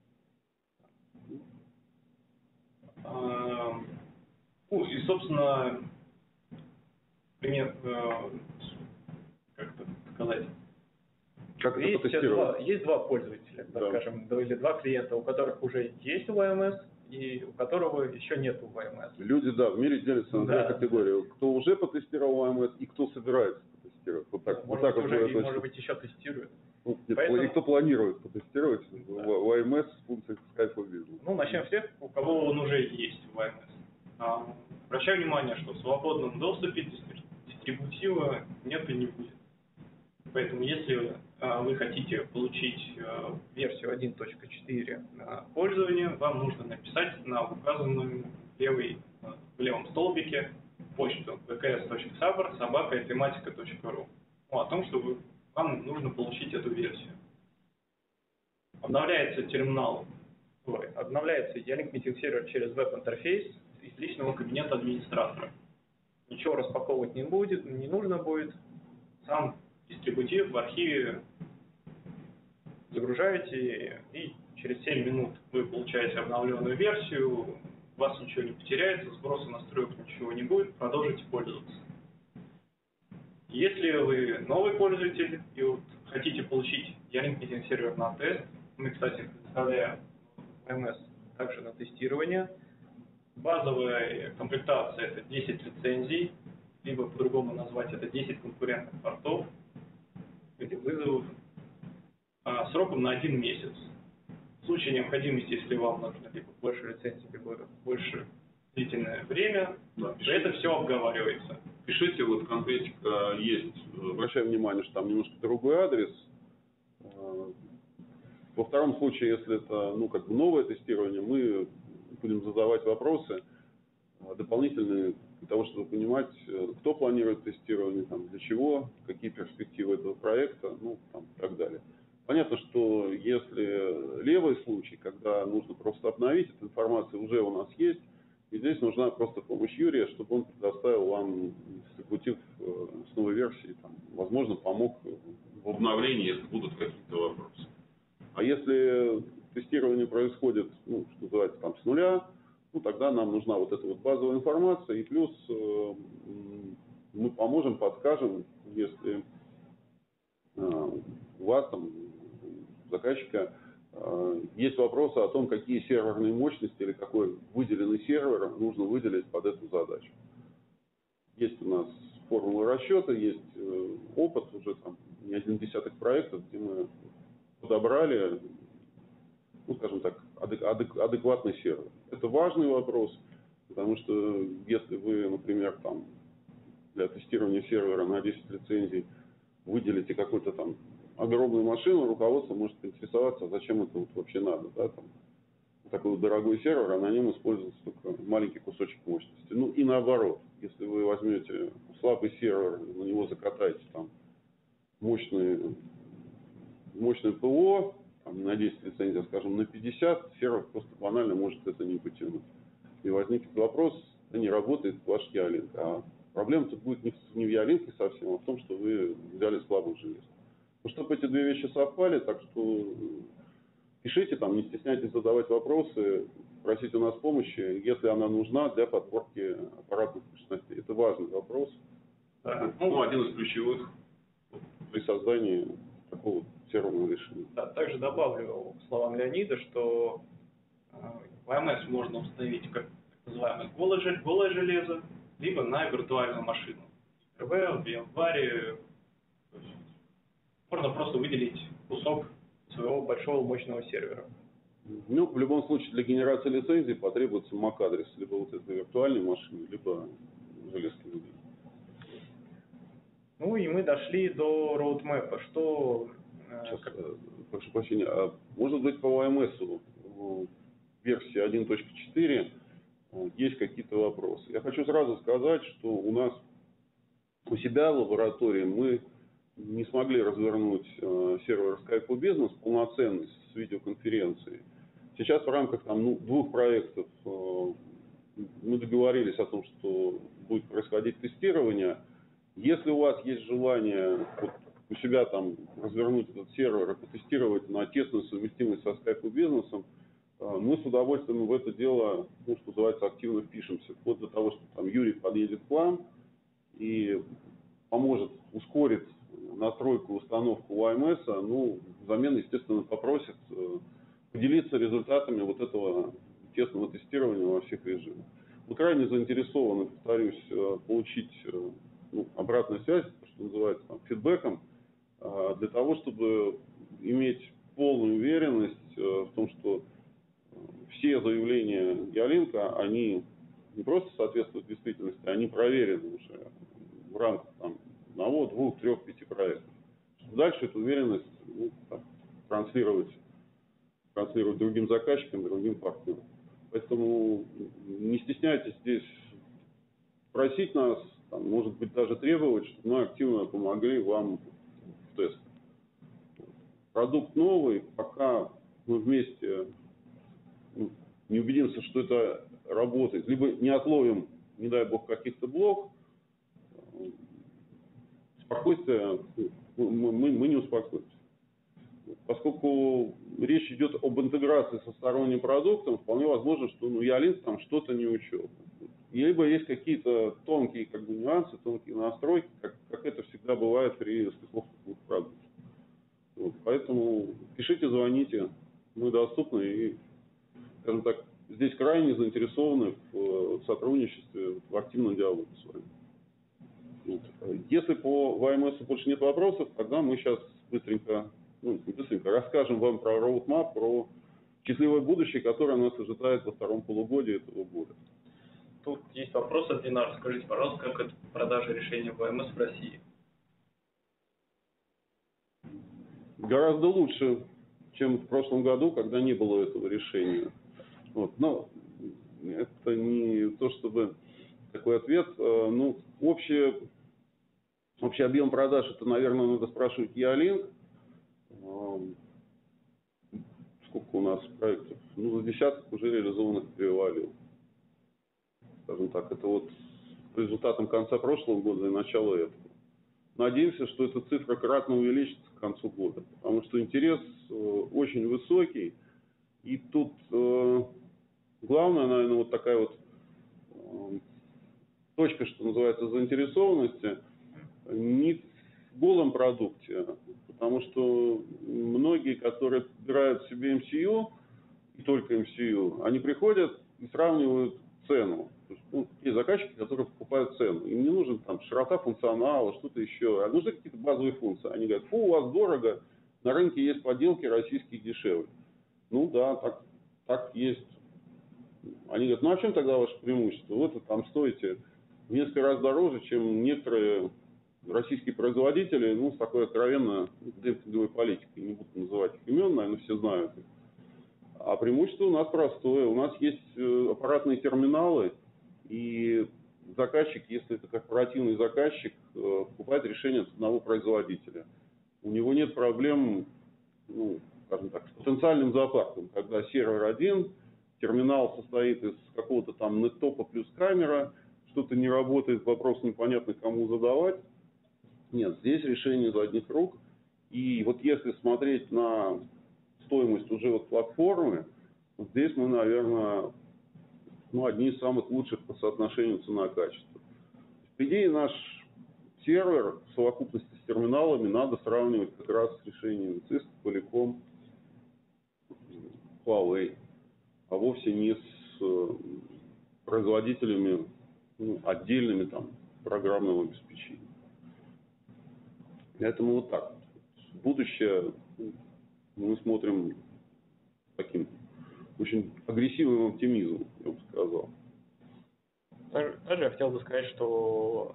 А, ну и, собственно, пример, как это сказать, как есть, это два, есть два пользователя, так да. скажем, или два клиента, у которых уже есть ви эм эс, и у которого еще нет ви эм эс. Люди, да, в мире делятся на да. две категории. Кто уже потестировал ви эм эс и кто собирается потестировать. Вот так, может, вот так уже, вот и, точно. может быть, еще тестирует. Ну, нет, Поэтому... И кто планирует потестировать да. ви эм эс с функцией Skype for Business. Ну, начнем с тех, у кого он уже есть ви эм эс. А, обращаю внимание, что в свободном доступе дистрибутива нет и не будет. Поэтому, если а, вы хотите получить а, версию один точка четыре на пользование, вам нужно написать на указанном в, левой, в левом столбике почту ви кей эс точка сабор собака тематика точка ру о том, что вы, вам нужно получить эту версию. Обновляется терминал, ой, обновляется Ялинк Meeting Server через веб-интерфейс из личного кабинета администратора. Ничего распаковывать не будет, не нужно будет. Сам дистрибутив в архиве загружаете, и через семь минут вы получаете обновленную версию, у вас ничего не потеряется, сброса настроек ничего не будет, продолжите пользоваться. Если вы новый пользователь и вот хотите получить Ялинк Meeting сервер на тест, мы, кстати, предоставляем вэ эм эс также на тестирование. Базовая комплектация — это десять лицензий, либо по-другому назвать это десять конкурентных портов или вызовов, а, сроком на один месяц. В случае необходимости, если вам нужно либо больше лицензий, либо больше длительное время, Да, то это все обговаривается. Пишите, вот конкретика есть, обращаю внимание, что там немножко другой адрес. Во втором случае, если это, ну, как бы новое тестирование, мы будем задавать вопросы дополнительные для того, чтобы понимать, кто планирует тестирование, там, для чего, какие перспективы этого проекта, ну, там, и так далее. Понятно, что если левый случай, когда нужно просто обновить, эта информация уже у нас есть, и здесь нужна просто помощь Юрия, чтобы он предоставил вам дистрибутив с новой версией, там, возможно, помог в обновлении, если будут какие-то вопросы. А если тестирование происходит, ну, что называется, там, с нуля, ну, тогда нам нужна вот эта вот базовая информация, и плюс э, мы поможем, подскажем, если э, у вас там, у заказчика, э, есть вопросы о том, какие серверные мощности или какой выделенный сервер нужно выделить под эту задачу. Есть у нас формулы расчета, есть э, опыт, уже там не один десяток проектов, где мы подобрали, ну, скажем так, адек, адек, адекватный сервер. Это важный вопрос, потому что если вы, например, там, для тестирования сервера на десять лицензий выделите какую-то там огромную машину, руководство может интересоваться, зачем это вот вообще надо, да, там, такой вот дорогой сервер, а на нем используется только маленький кусочек мощности. Ну и наоборот, если вы возьмете слабый сервер, на него закатаете там мощный, мощное ПО, там, на десять лицензий, скажем, на пятьдесят, сервер просто банально может это не потянуть. И возникнет вопрос, а не работает ваш Ялинк. А проблема тут будет не в, не в Ялинке совсем, а в том, что вы взяли слабых желез. Ну, чтобы эти две вещи совпали, так что пишите там, не стесняйтесь задавать вопросы, просите у нас помощи, если она нужна для подборки аппаратных мощностей. Это важный вопрос. Да. Ну, один из ключевых при создании такого серверного решения. Да, также добавлю к словам Леонида, что вэ эм эс можно установить как так называемое голое, голое железо, либо на виртуальную машину. эр вэ, ви эм вар. Можно просто выделить кусок своего большого мощного сервера. Ну, в любом случае, для генерации лицензий потребуется мак-адрес, либо вот этой виртуальной машины, либо железки. Ну и мы дошли до роудмэпа. Что... Сейчас, как... прошу прощения, а может быть по вэ эм эс в версии один точка четыре есть какие-то вопросы? Я хочу сразу сказать, что у нас у себя в лаборатории мы не смогли развернуть э, сервер Skype for Business полноценный с видеоконференцией. Сейчас в рамках там, ну, двух проектов э, мы договорились о том, что будет происходить тестирование. Если у вас есть желание вот, у себя там развернуть этот сервер и потестировать на тесную совместимость со Skype for Business, э, мы с удовольствием в это дело, ну, что называется, активно впишемся. Вплоть до того, что там Юрий подъедет к вам и поможет ускорить настройку, установку вэ эм эс, ну, взамен, естественно, попросит э, поделиться результатами вот этого тесного тестирования во всех режимах. Мы крайне заинтересованы, повторюсь, э, получить э, ну, обратную связь, что называется, там, фидбэком, э, для того, чтобы иметь полную уверенность э, в том, что все заявления Ялинка, они не просто соответствуют действительности, они проверены уже в рамках там, одного, двух, трех, пяти проектов. Дальше эту уверенность ну, там, транслировать, транслировать другим заказчикам, другим партнерам. Поэтому не стесняйтесь здесь просить нас, там, может быть, даже требовать, чтобы мы активно помогли вам в тестах. Продукт новый, пока мы вместе ну, не убедимся, что это работает, либо не отловим, не дай бог, каких-то блок, спокойствие, мы, мы, мы не успокоимся. поскольку речь идет об интеграции со сторонним продуктом, вполне возможно, что ну, Ялинк там что-то не учел. Либо есть какие-то тонкие как бы, нюансы, тонкие настройки, как, как это всегда бывает при стыковке двух продуктов. Вот, поэтому пишите, звоните, мы доступны и, скажем так, здесь крайне заинтересованы в сотрудничестве, в активном диалоге с вами. Вот. Если по вэ эм эс больше нет вопросов, тогда мы сейчас быстренько, ну, не быстренько, расскажем вам про роудмап, про счастливое будущее, которое нас ожидает во втором полугодии этого года. Тут есть вопрос от Динара. Скажите, пожалуйста, как это продажа решения вэ эм эс в России? Гораздо лучше, чем в прошлом году, когда не было этого решения. Вот. Но это не то, чтобы такой ответ. Ну, общий, общий объем продаж, это, наверное, надо спрашивать Ялинк. Сколько у нас проектов? Ну, за десяток уже реализованных перевалил. Скажем так, это вот по результатам конца прошлого года и начала этого. Надеемся, что эта цифра кратно увеличится к концу года, потому что интерес э, очень высокий. И тут э, главное, наверное, вот такая вот э, точка, что называется, заинтересованности, не в голом продукте, потому что многие, которые подбирают себе эм си ю, и только эм си ю, они приходят и сравнивают цену. То есть, ну, есть заказчики, которые покупают цену. Им не нужен там широта функционала, что-то еще. А нужны какие-то базовые функции. Они говорят, фу, у вас дорого, на рынке есть подделки российские дешевле. Ну да, так, так есть. Они говорят, ну а в чем тогда ваше преимущество? Вот вы там стоите в несколько раз дороже, чем некоторые российские производители, ну, с такой откровенно демпинговой политикой. Не буду называть их имен, наверное, все знают. А преимущество у нас простое. У нас есть аппаратные терминалы, и заказчик, если это корпоративный заказчик, покупает решение от одного производителя. У него нет проблем, ну, скажем так, с потенциальным зоопарком, когда сервер один, терминал состоит из какого-то там неттопа плюс камера, что-то не работает, вопрос непонятно кому задавать. Нет, здесь решение из одних рук. И вот если смотреть на стоимость уже вот платформы, вот здесь мы, наверное, ну, одни из самых лучших по соотношению цена-качество. По идее, наш сервер в совокупности с терминалами надо сравнивать как раз с решением Cisco, Polycom, Huawei, а вовсе не с производителями, ну, отдельными там программного обеспечения. Поэтому вот так. Будущее мы смотрим таким очень агрессивным оптимизмом, я бы сказал. Также я хотел бы сказать, что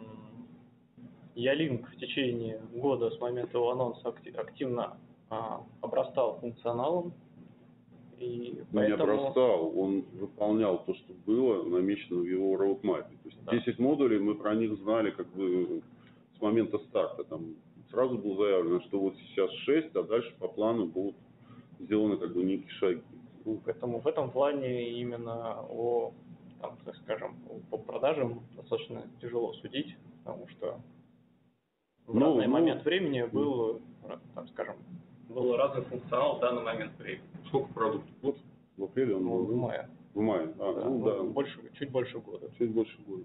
Ялинк в течение года с момента его анонса активно а, обрастал функционалом. И поэтому... Не обрастал, он выполнял то, что было намечено в его роудмапе. То есть да. десять модулей, мы про них знали как бы с момента старта. Там сразу было заявлено, что вот сейчас шесть, а дальше по плану будут сделаны как бы некие шаги. Ну, поэтому в этом плане именно о, там, так скажем, по продажам достаточно тяжело судить, потому что в ну, разный ну, момент времени был, там, скажем, был разный функционал в данный момент времени. Сколько продуктов? Вот в апреле он был. В мае. В мае, а, да, ну, ну, да. Больше, чуть больше года. Чуть больше года.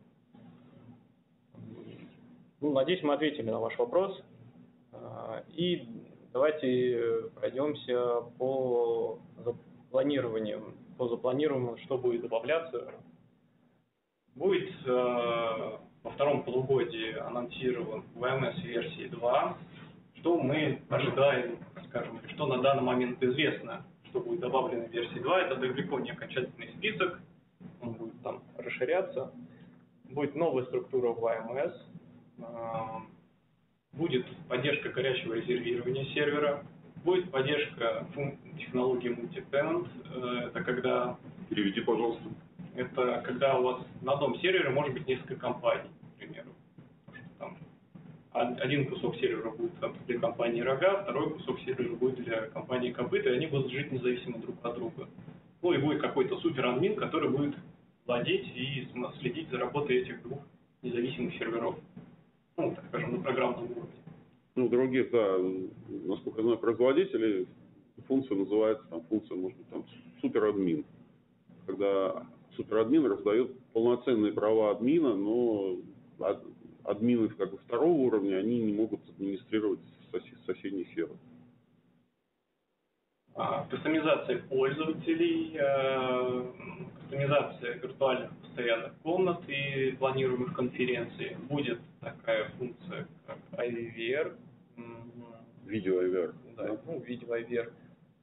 Ну, надеюсь, мы ответили на ваш вопрос. И давайте пройдемся по планированию, по запланированию, что будет добавляться. Будет э, во втором полугодии анонсирован ви эм эс версии два. Что мы ожидаем, скажем, что на данный момент известно, что будет добавлено в версии два, это далеко не окончательный список, он будет там расширяться. Будет новая структура ви эм эс, э, будет поддержка горячего резервирования сервера, будет поддержка технологии multi-tenant, э, это когда... Переведи, пожалуйста. Это когда у вас на одном сервере может быть несколько компаний, к примеру. Там один кусок сервера будет для компании Рога, второй кусок сервера будет для компании Копыта, и они будут жить независимо друг от друга. Ну и будет какой-то супер-админ, который будет владеть и следить за работой этих двух независимых серверов. Ну, так скажем, на программном уровне. Ну, других, да, насколько я знаю, производителей, функция называется, там, функция, может быть, там, суперадмин. Когда суперадмин раздает полноценные права админа, но ад- админы как бы второго уровня, они не могут администрировать сосед- соседний сервер. А, Кастомизация пользователей, э, кастомизация виртуальных постоянных комнат и планируемых конференций. Будет такая функция, как ай ви ар. м, Видео ай ви ар. Да, Да? ну, видео ай ви ар.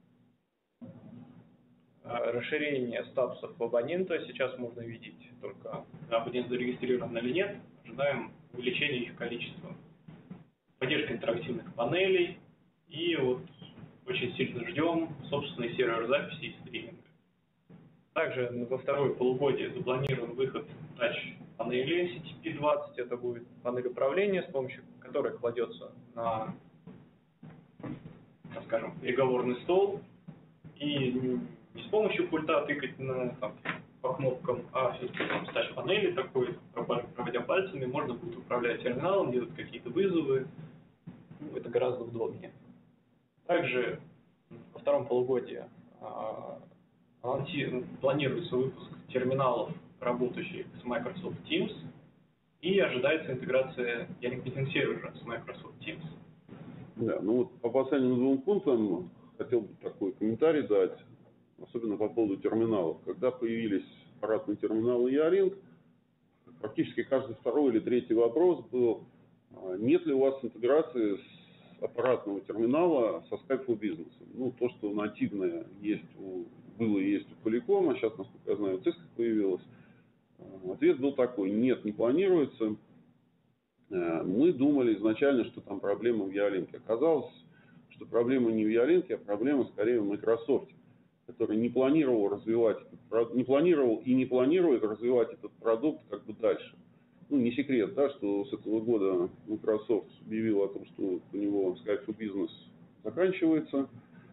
А, Расширение статусов абонента. Сейчас можно видеть только, абонент зарегистрирован или нет. Ожидаем увеличения их количества. Поддержка интерактивных панелей. И вот очень сильно ждем собственный сервер записи и стриминга. Также во второе полугодие запланирован выход тач-панели си ти пи двадцать. Это будет панель управления, с помощью которой кладется на, так скажем, переговорный стол. И не с помощью пульта тыкать на, там, по кнопкам, а все-таки с тач-панели такой, проводя пальцами, можно будет управлять терминалом, делать какие-то вызовы. Ну, это гораздо удобнее. Также во втором полугодии а, анонси- планируется выпуск терминалов, работающих с Microsoft Teams, и ожидается интеграция Yandex Meeting сервера с Microsoft Teams. Да, ну вот по последним двум пунктам хотел бы такой комментарий дать, особенно по поводу терминалов. Когда появились аппаратные терминалы Ялинк, практически каждый второй или третий вопрос был, а, нет ли у вас интеграции с аппаратного терминала со Skype for Business. Ну, то, что нативное есть у, было и есть у Polycom, сейчас, насколько я знаю, у Cisco появилось. Ответ был такой: нет, не планируется. Мы думали изначально, что там проблема в Ялинке. Оказалось, что проблема не в Ялинке, а проблема скорее в Microsoft, который не планировал развивать, не планировал и не планирует развивать этот продукт как бы дальше. Ну, не секрет, да, что с этого года Microsoft объявил о том, что у него Skype for Business заканчивается.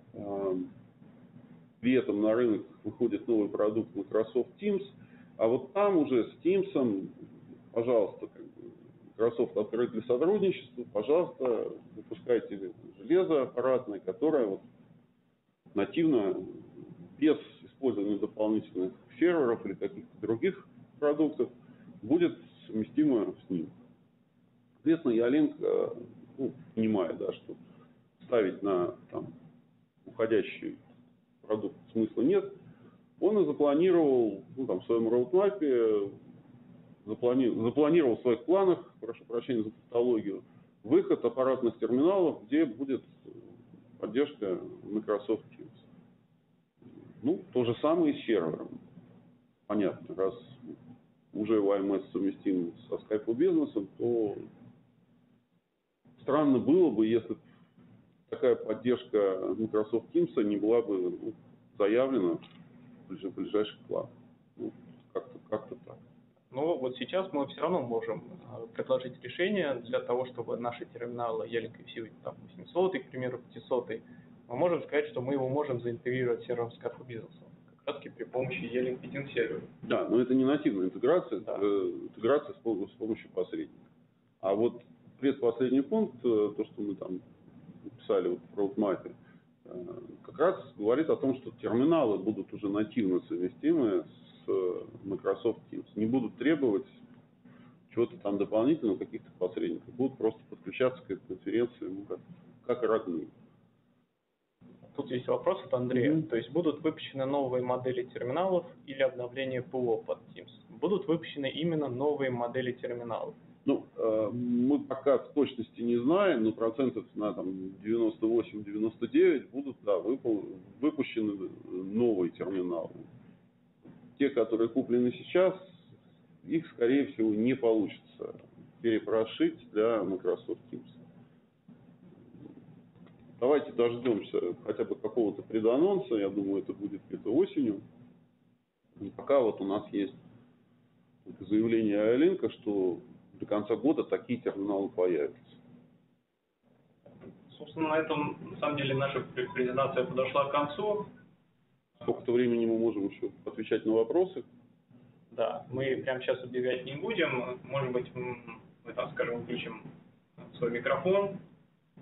При этом на рынок выходит новый продукт Microsoft Teams. А вот там уже с Teams, пожалуйста, как бы, Microsoft открыт для сотрудничества, пожалуйста, выпускайте железо аппаратное, которое вот нативно, без использования дополнительных серверов или каких-то других продуктов, будет совместимо с ним. Соответственно, Ялинк, ну, понимая, да, что ставить на там, уходящий продукт смысла нет, он и запланировал, ну, там, в своем роудмапе, запланировал, запланировал в своих планах, прошу прощения за тавтологию, выход аппаратных терминалов, где будет поддержка Microsoft Teams. Ну, то же самое и с сервером. Понятно, раз уже ю ай эм эс совместим со Skype for Business, то странно было бы, если такая поддержка Microsoft Teams не была бы, ну, заявлена в ближайших планах. Ну, как-то, как-то так. Но вот сейчас мы все равно можем предложить решение для того, чтобы наши терминалы Ялинк и Сил, там, восемьсот, к примеру, пятьсот, мы можем сказать, что мы его можем заинтегрировать с сервером Skype for Business, как раз таки при помощи Ялинк Meeting сервера. Да, но это не нативная интеграция, Да. это интеграция с помощью, с помощью посредника. А вот предпоследний пункт, то, что мы там написали вот в роудмапе, как раз говорит о том, что терминалы будут уже нативно совместимы с Microsoft Teams. Не будут требовать чего-то там дополнительного, каких-то посредников. Будут просто подключаться к этой конференции, ну, как, как и родные. Тут есть вопрос от Андрея. Mm-hmm. То есть будут выпущены новые модели терминалов или обновление ПО под Teams? Будут выпущены именно новые модели терминалов. Ну, э, мы пока в точности не знаем, но процентов на там девяносто восемь - девяносто девять будут, да, выпу- выпущены новые терминалы. Те, которые куплены сейчас, их, скорее всего, не получится перепрошить для Microsoft Teams. Давайте дождемся хотя бы какого-то преданонса, я думаю, это будет где-то осенью. И пока вот у нас есть заявление Ялинка, что до конца года такие терминалы появятся. Собственно, на этом, на самом деле, наша презентация подошла к концу. Сколько-то времени мы можем еще отвечать на вопросы. Да, мы прямо сейчас объявлять не будем. Может быть, мы там, скажем, включим свой микрофон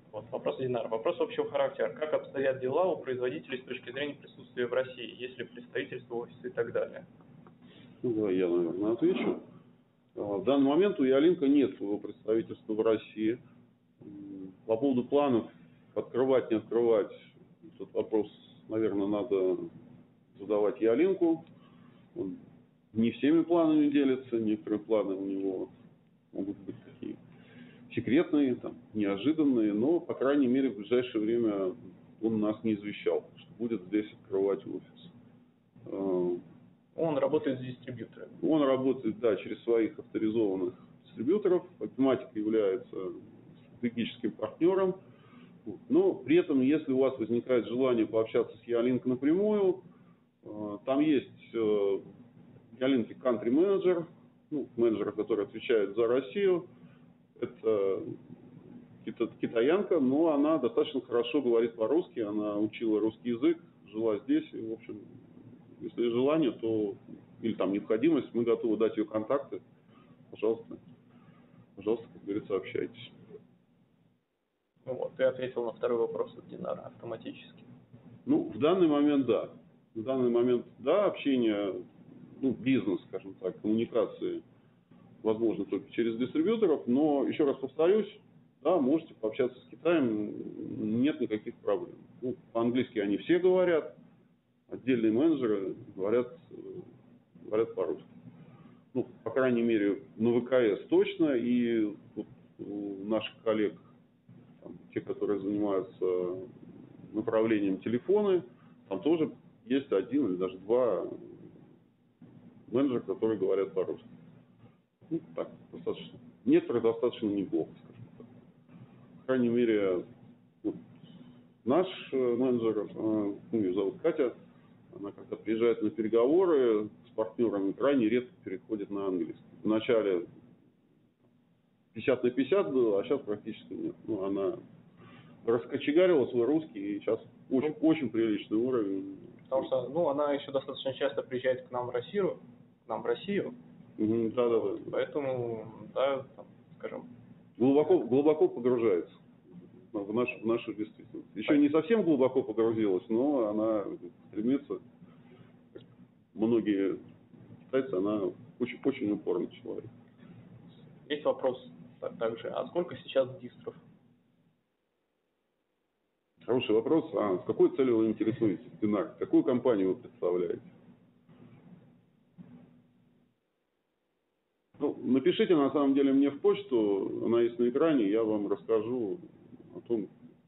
Вот, вопрос Динара. Вопрос общего характера. Как обстоят дела у производителей с точки зрения присутствия в России, есть ли представительство, офисы и так далее? Ну, да, я, наверное, отвечу. В данный момент у Ялинка нет своего представительства в России. По поводу планов открывать, не открывать, этот вопрос, наверное, надо задавать Ялинку. Он не всеми планами делится, некоторые планы у него могут быть такие секретные, там, неожиданные, но, по крайней мере, в ближайшее время он нас не извещал, что будет здесь открывать офис. Он работает с дистрибьюторами. Он работает, да, через своих авторизованных дистрибьюторов. Акиматика является стратегическим партнером. Но при этом, если у вас возникает желание пообщаться с Ялинк напрямую, там есть Ялинки Country Manager, ну, менеджер, который отвечает за Россию. Это китаянка, но она достаточно хорошо говорит по-русски, она учила русский язык, жила здесь, и, в общем, если есть желание, то, или там необходимость, мы готовы дать ее контакты. Пожалуйста, пожалуйста, как говорится, общайтесь. Ну вот, ты ответил на второй вопрос от Динара автоматически. Ну, в данный момент, да. В данный момент, да, общение, ну, бизнес, скажем так, коммуникации возможно только через дистрибьюторов, но, еще раз повторюсь, да, можете пообщаться с Китаем, нет никаких проблем. Ну, по-английски они все говорят, отдельные менеджеры говорят, говорят по-русски. Ну, по крайней мере, на ВКС точно, и вот у наших коллег, там, те, которые занимаются направлением телефоны, там тоже есть один или даже два менеджера, которые говорят по-русски. Ну, так, достаточно. Некоторые достаточно неплохо, скажем так. По крайней мере, вот, наш менеджер, ну, ее зовут Катя, она когда приезжает на переговоры с партнерами, крайне редко переходит на английский. Вначале пятьдесят на пятьдесят было, а сейчас практически нет. Ну, она раскочегарила свой русский, и сейчас очень, очень приличный уровень. Потому что, ну, она еще достаточно часто приезжает к нам в Россию, к нам в Россию. Угу, да, да, да. Поэтому, да, там, скажем... Глубоко, глубоко погружается в нашу, в нашу действительность. Еще не совсем глубоко погрузилась, но она стремится, многие китайцы, она очень, очень упорный человек. Есть вопрос также, а сколько сейчас дистров? Хороший вопрос. А с какой целью вы интересуетесь, Динар? Какую компанию вы представляете? Ну, напишите, на самом деле, мне в почту, она есть на экране, я вам расскажу о том,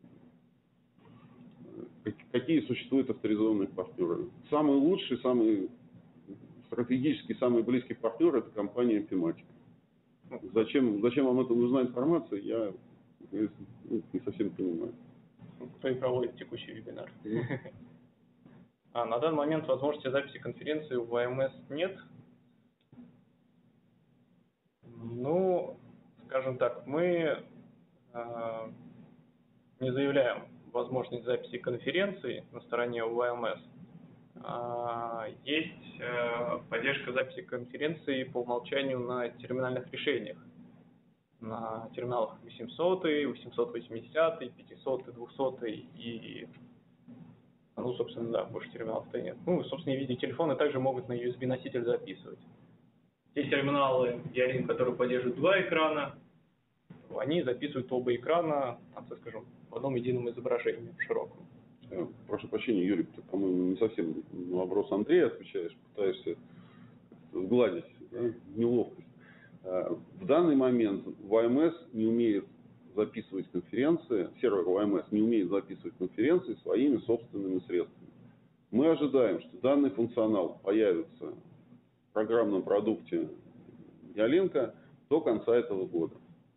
какие существуют авторизованные партнеры. Самый лучший, самый стратегический, самый близкий партнер – это компания Акиматика. Зачем, зачем вам это нужна информация, я не совсем понимаю. Кто и проводит текущий вебинар. А на данный момент возможности записи конференции у вэ эм эс нет. Ну, скажем так, мы э, не заявляем возможность записи конференции на стороне вэ эм эс. А, есть э, поддержка записи конференции по умолчанию на терминальных решениях. На терминалах восемьсот, восемьсот восемьдесят, пятьсот, двести и, ну, собственно, да, больше терминалов-то нет. Ну, собственно, видеотелефоны также могут на ю эс би-носитель записывать. Те терминалы Ялинк, которые поддерживают два экрана, они записывают оба экрана, так скажем, в одном едином изображении, в широком. Прошу прощения, Юрий, ты, по-моему, не совсем на вопрос Андрея отвечаешь, пытаешься сгладить, да, неловкость. В данный момент вэ эм эс не умеет записывать конференции, сервер вэ эм эс не умеет записывать конференции своими собственными средствами. Мы ожидаем, что данный функционал появится в программном продукте Ялинка до конца этого года.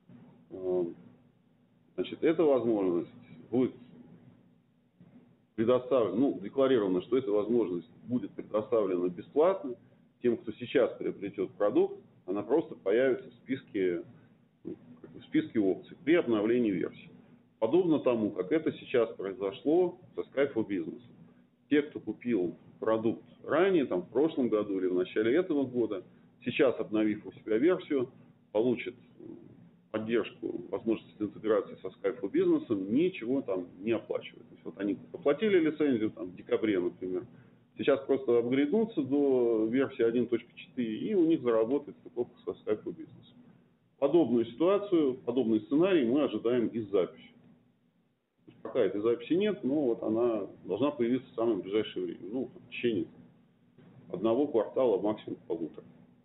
Значит, эта возможность будет предоставлена, ну, декларировано, что эта возможность будет предоставлена бесплатно тем, кто сейчас приобретет продукт, она просто появится в списке, в списке опций при обновлении версии. Подобно тому, как это сейчас произошло со Skype for Business. Те, кто купил продукт ранее, там, в прошлом году или в начале этого года, сейчас, обновив у себя версию, получат поддержку возможности интеграции со Skype for Business ничего там не оплачивают. То есть вот они оплатили лицензию там, в декабре, например. Сейчас просто апгрейднутся до версии один точка четыре, и у них заработает стыковка со Skype for Business. Подобную ситуацию, подобный сценарий мы ожидаем из записи. То есть пока этой записи нет, но вот она должна появиться в самое ближайшее время. Ну, в течение одного квартала, максимум полутора.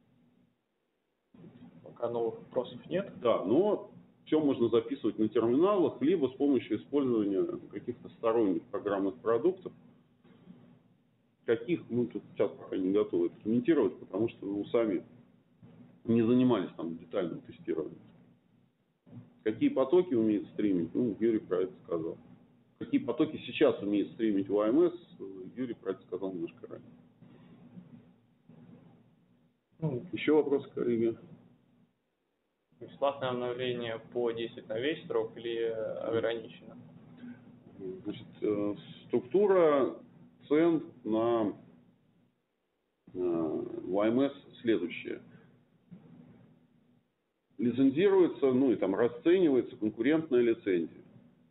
Пока новых вопросов нет. Да, но все можно записывать на терминалах, либо с помощью использования каких-то сторонних программных продуктов. Каких, ну, тут сейчас пока не готовы это комментировать, потому что мы сами не занимались там детальным тестированием. Какие потоки умеет стримить, ну, Юрий про это сказал. Какие потоки сейчас умеет стримить о эм эс, Юрий про это сказал немножко ранее. Ну, еще вопросы, коллеги? Бесплатное обновление по десять на весь срок или ограничено? Значит, структура цен на о эм эс следующая. Лицензируется, ну и там расценивается конкурентная лицензия.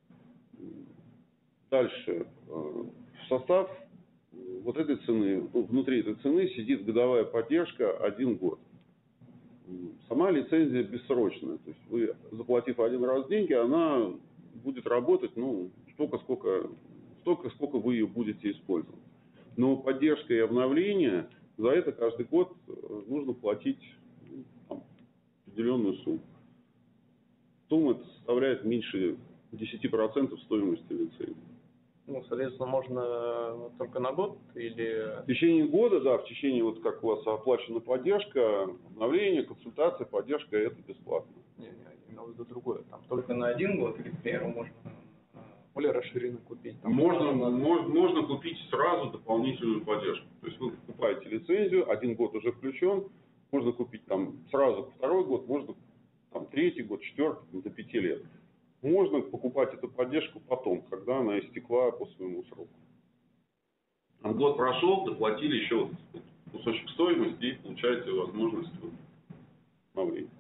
Дальше. В состав вот этой цены, ну, внутри этой цены сидит годовая поддержка один год. Сама лицензия бессрочная. То есть вы, заплатив один раз деньги, она будет работать, ну, столько, сколько, столько, сколько вы ее будете использовать. Но поддержка и обновление, за это каждый год нужно платить, ну, там, определенную сумму. Сумма составляет меньше десяти процентов стоимости лицензии. Ну, соответственно, можно только на год или... В течение года, да, в течение, вот как у вас оплачена поддержка, обновление, консультация, поддержка, это бесплатно. Не, не, я имел в виду другое. Там только на один год или, к примеру, можно более расширенно купить? Там можно, можно, можно купить сразу дополнительную поддержку. То есть вы покупаете лицензию, один год уже включен, можно купить там сразу второй год, можно там третий год, четвертый, до пяти лет. Можно покупать эту поддержку потом, когда она истекла по своему сроку. А год прошел, доплатили еще кусочек стоимости и получаете возможность обновления.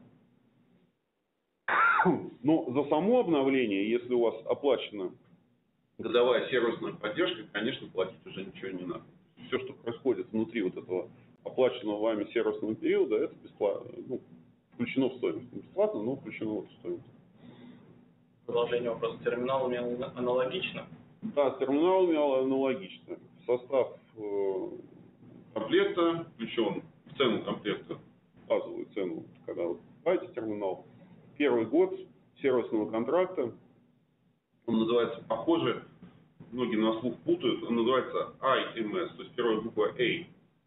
Но за само обновление, если у вас оплачена годовая сервисная поддержка, конечно, платить уже ничего не надо. Все, что происходит внутри вот этого оплаченного вами сервисного периода, это бесплатно, ну, включено в стоимость. Не бесплатно, но включено в стоимость. Продолжение вопроса. С терминалами аналогично? Да, с терминалами аналогично. В состав э, комплекта включен в цену комплекта, базовую цену, когда вы покупаете терминал. Первый год сервисного контракта, он называется похоже, многие на слух путают, он называется ай эм эс, то есть первая буква A.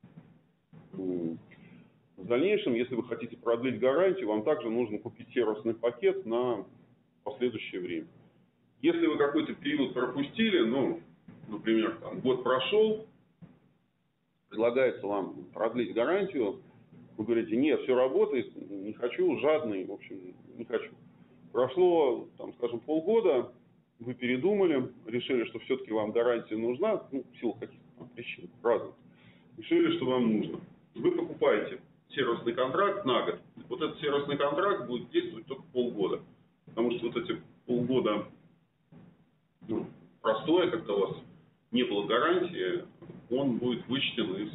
В дальнейшем, если вы хотите продлить гарантию, вам также нужно купить сервисный пакет на последующее время. Если вы какой-то период пропустили, ну, например, там, год прошел, предлагается вам продлить гарантию, вы говорите, нет, все работает, не хочу, жадный, в общем, не хочу. Прошло, там, скажем, полгода, вы передумали, решили, что все-таки вам гарантия нужна, ну, в силу каких-то там причин разных, решили, что вам нужно. Вы покупаете сервисный контракт на год. Вот этот сервисный контракт будет действовать только полгода. Потому что вот эти полгода, ну, простое, когда у вас не было гарантии, он будет вычтен из,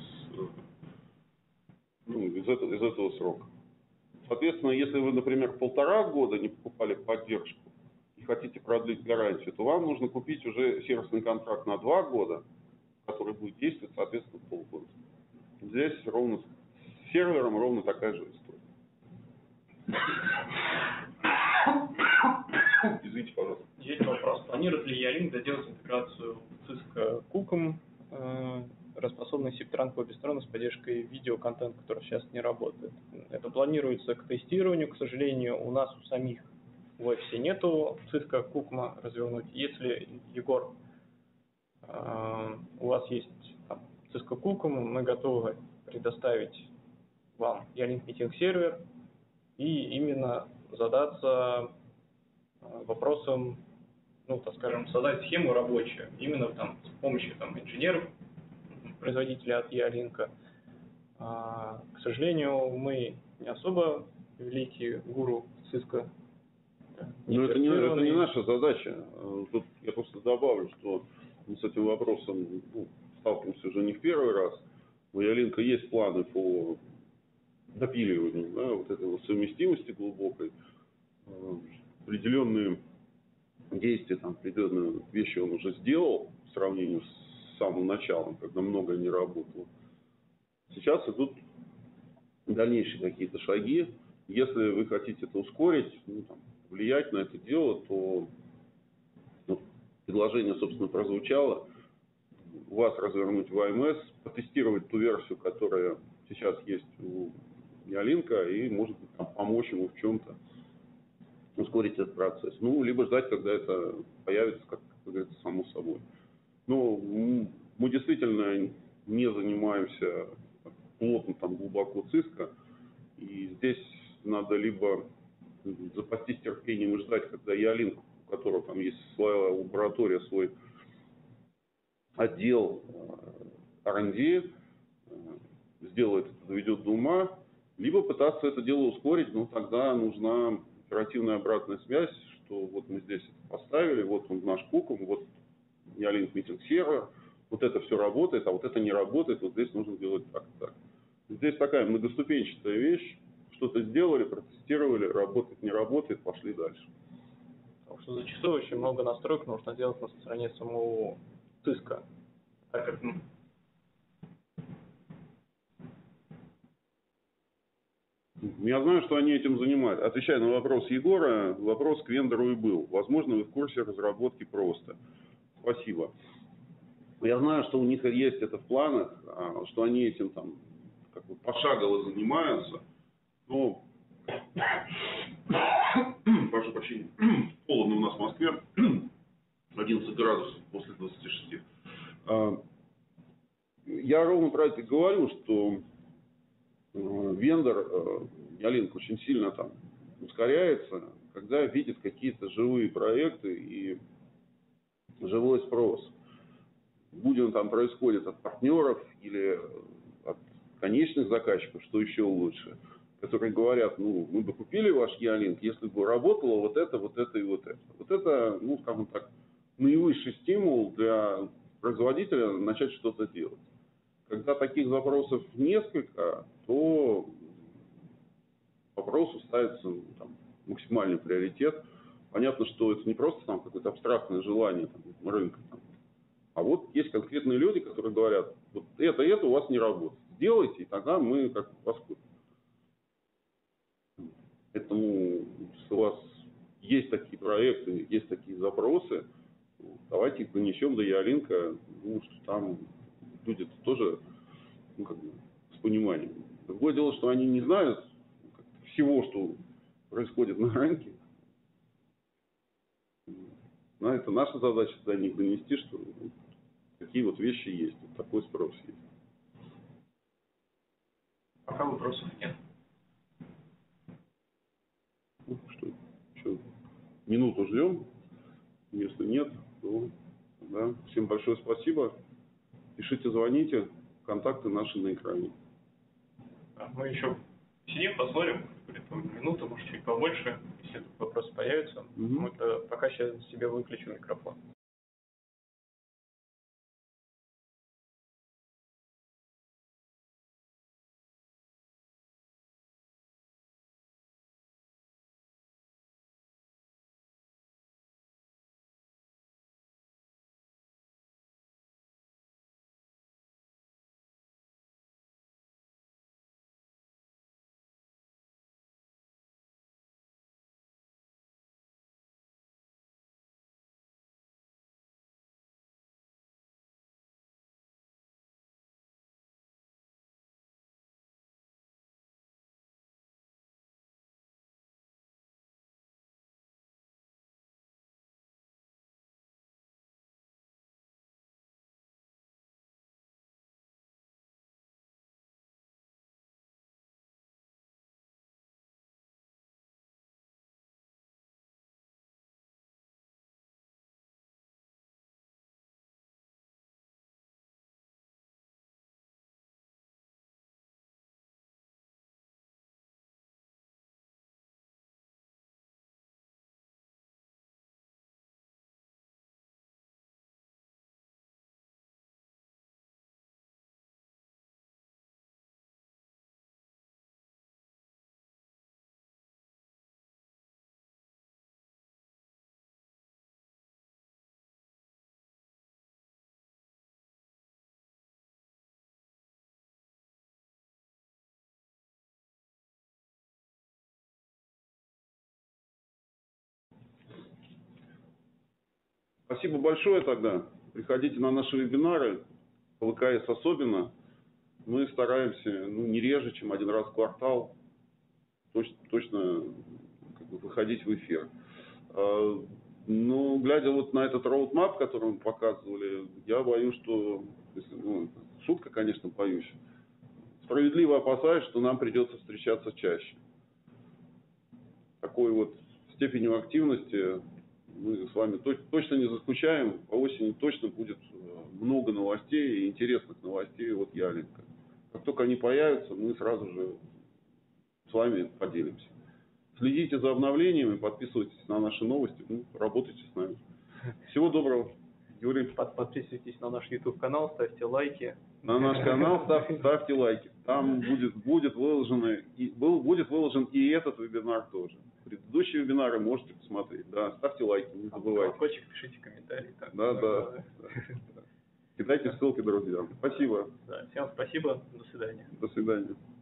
ну, из, этого, из этого срока. Соответственно, если вы, например, полтора года не покупали поддержку и хотите продлить гарантию, то вам нужно купить уже сервисный контракт на два года, который будет действовать, соответственно, полгода. Здесь ровно с сервером ровно такая же история. Извините, пожалуйста. Есть вопрос. Планирует ли Ялинк доделать интеграцию Cisco Куком, э, работоспособный SIP-транк в обе стороны с поддержкой видеоконтента, который сейчас не работает? Это планируется к тестированию. К сожалению, у нас у самих в офисе нету Cisco Кукма развернуть. Если, Егор, э, у вас есть там, Cisco Куком, мы готовы предоставить вам Ялинк Meeting сервер и именно задаться вопросом, ну, так скажем, создать схему рабочую, именно там с помощью там инженеров, производителя от Ялинка. А, к сожалению, мы не особо великие гуру Cisco Но это не, это не нефильтрированный. наша задача. Тут я просто добавлю, что мы с этим вопросом ну, сталкиваемся уже не в первый раз. У Ялинка есть планы по допиливанию, да, вот этой вот совместимости глубокой. Определенные действия, там, определенные вещи он уже сделал в сравнении с самым началом, когда многое не работало. Сейчас идут дальнейшие какие-то шаги. Если вы хотите это ускорить, ну, там, влиять на это дело, то ну, предложение, собственно, прозвучало. У вас развернуть в АМС, потестировать ту версию, которая сейчас есть у Ялинка, и, может быть, там, помочь ему в чем-то ускорить этот процесс. Ну, либо ждать, когда это появится, как, как говорится, само собой. Но мы действительно не занимаемся плотно, там, глубоко ЦИСКО, и здесь надо либо запастись терпением и ждать, когда Ялинк, у которого там есть своя лаборатория, свой отдел ар энд ди, сделает это, доведет до ума, либо пытаться это дело ускорить, но тогда нужна оперативная обратная связь, что вот мы здесь это поставили, вот он наш куком, вот Ялинк митинг сервер, вот это все работает, а вот это не работает, вот здесь нужно делать так и так. Здесь такая многоступенчатая вещь, что-то сделали, протестировали, работает, не работает, пошли дальше. Потому что зачастую очень много настроек нужно делать на стороне самого ЦИСКО, так как ну, Я знаю, что они этим занимаются. Отвечая на вопрос Егора, вопрос к вендору и был. Возможно, вы в курсе разработки просто. Спасибо. Я знаю, что у них есть это в планах, что они этим там как бы пошагово занимаются. Но прошу прощения, холодно у нас в Москве, одиннадцать градусов после двадцати шести. Я ровно про это говорю, что вендор Ялинк очень сильно там ускоряется, когда видит какие-то живые проекты и живой спрос. Будь он там происходит от партнеров или от конечных заказчиков, что еще лучше, которые говорят, ну, мы бы купили ваш Ялинк, если бы работало вот это, вот это и вот это. Вот это, ну, скажем так, наивысший стимул для производителя начать что-то делать. Когда таких запросов несколько, то вопросу ставится ну, там, максимальный приоритет. Понятно, что это не просто там какое-то абстрактное желание там, рынка, там, а вот есть конкретные люди, которые говорят, вот это, это у вас не работает. Сделайте, и тогда мы как вас купим. Поэтому, если у вас есть такие проекты, есть такие запросы, давайте их донесем до Ялинка, ну, что там люди тоже ну, как бы, с пониманием. Другое дело, что они не знают всего, что происходит на рынке. Но это наша задача до них донести, что ну, такие вот вещи есть, вот такой спрос есть. пока вопросов нет. Ну, что, еще минуту ждем. Если нет, то да. Всем большое спасибо. Пишите, звоните. Контакты наши на экране. Да, мы еще сидим, посмотрим, где-то минуту, может чуть побольше, если вопросы появятся. Угу. Мы пока сейчас себе выключим микрофон. Спасибо большое тогда. Приходите на наши вебинары, по ВКС особенно. Мы стараемся, ну, не реже, чем один раз в квартал, точно, точно как бы, выходить в эфир. А, ну, глядя вот на этот роудмап, который мы показывали, я боюсь, что, если, ну, шутка, конечно, боюсь, справедливо опасаюсь, что нам придется встречаться чаще. Такой вот степенью активности мы с вами точно не заскучаем. По осени точно будет много новостей и интересных новостей от Ялинка. Как только они появятся, мы сразу же с вами поделимся. Следите за обновлениями, подписывайтесь на наши новости, ну, работайте с нами. Всего доброго, Юрий. Подписывайтесь на наш YouTube канал, ставьте лайки. На наш канал ставьте, ставьте лайки. Там будет, будет, выложены, и, был, будет выложен и этот вебинар тоже. Предыдущие вебинары можете посмотреть. Да, ставьте лайки, не забывайте. Колокольчик, пишите комментарии. Так, да, да, да, да. Кидайте ссылки друзьям. Спасибо. Да, всем спасибо. До свидания. До свидания.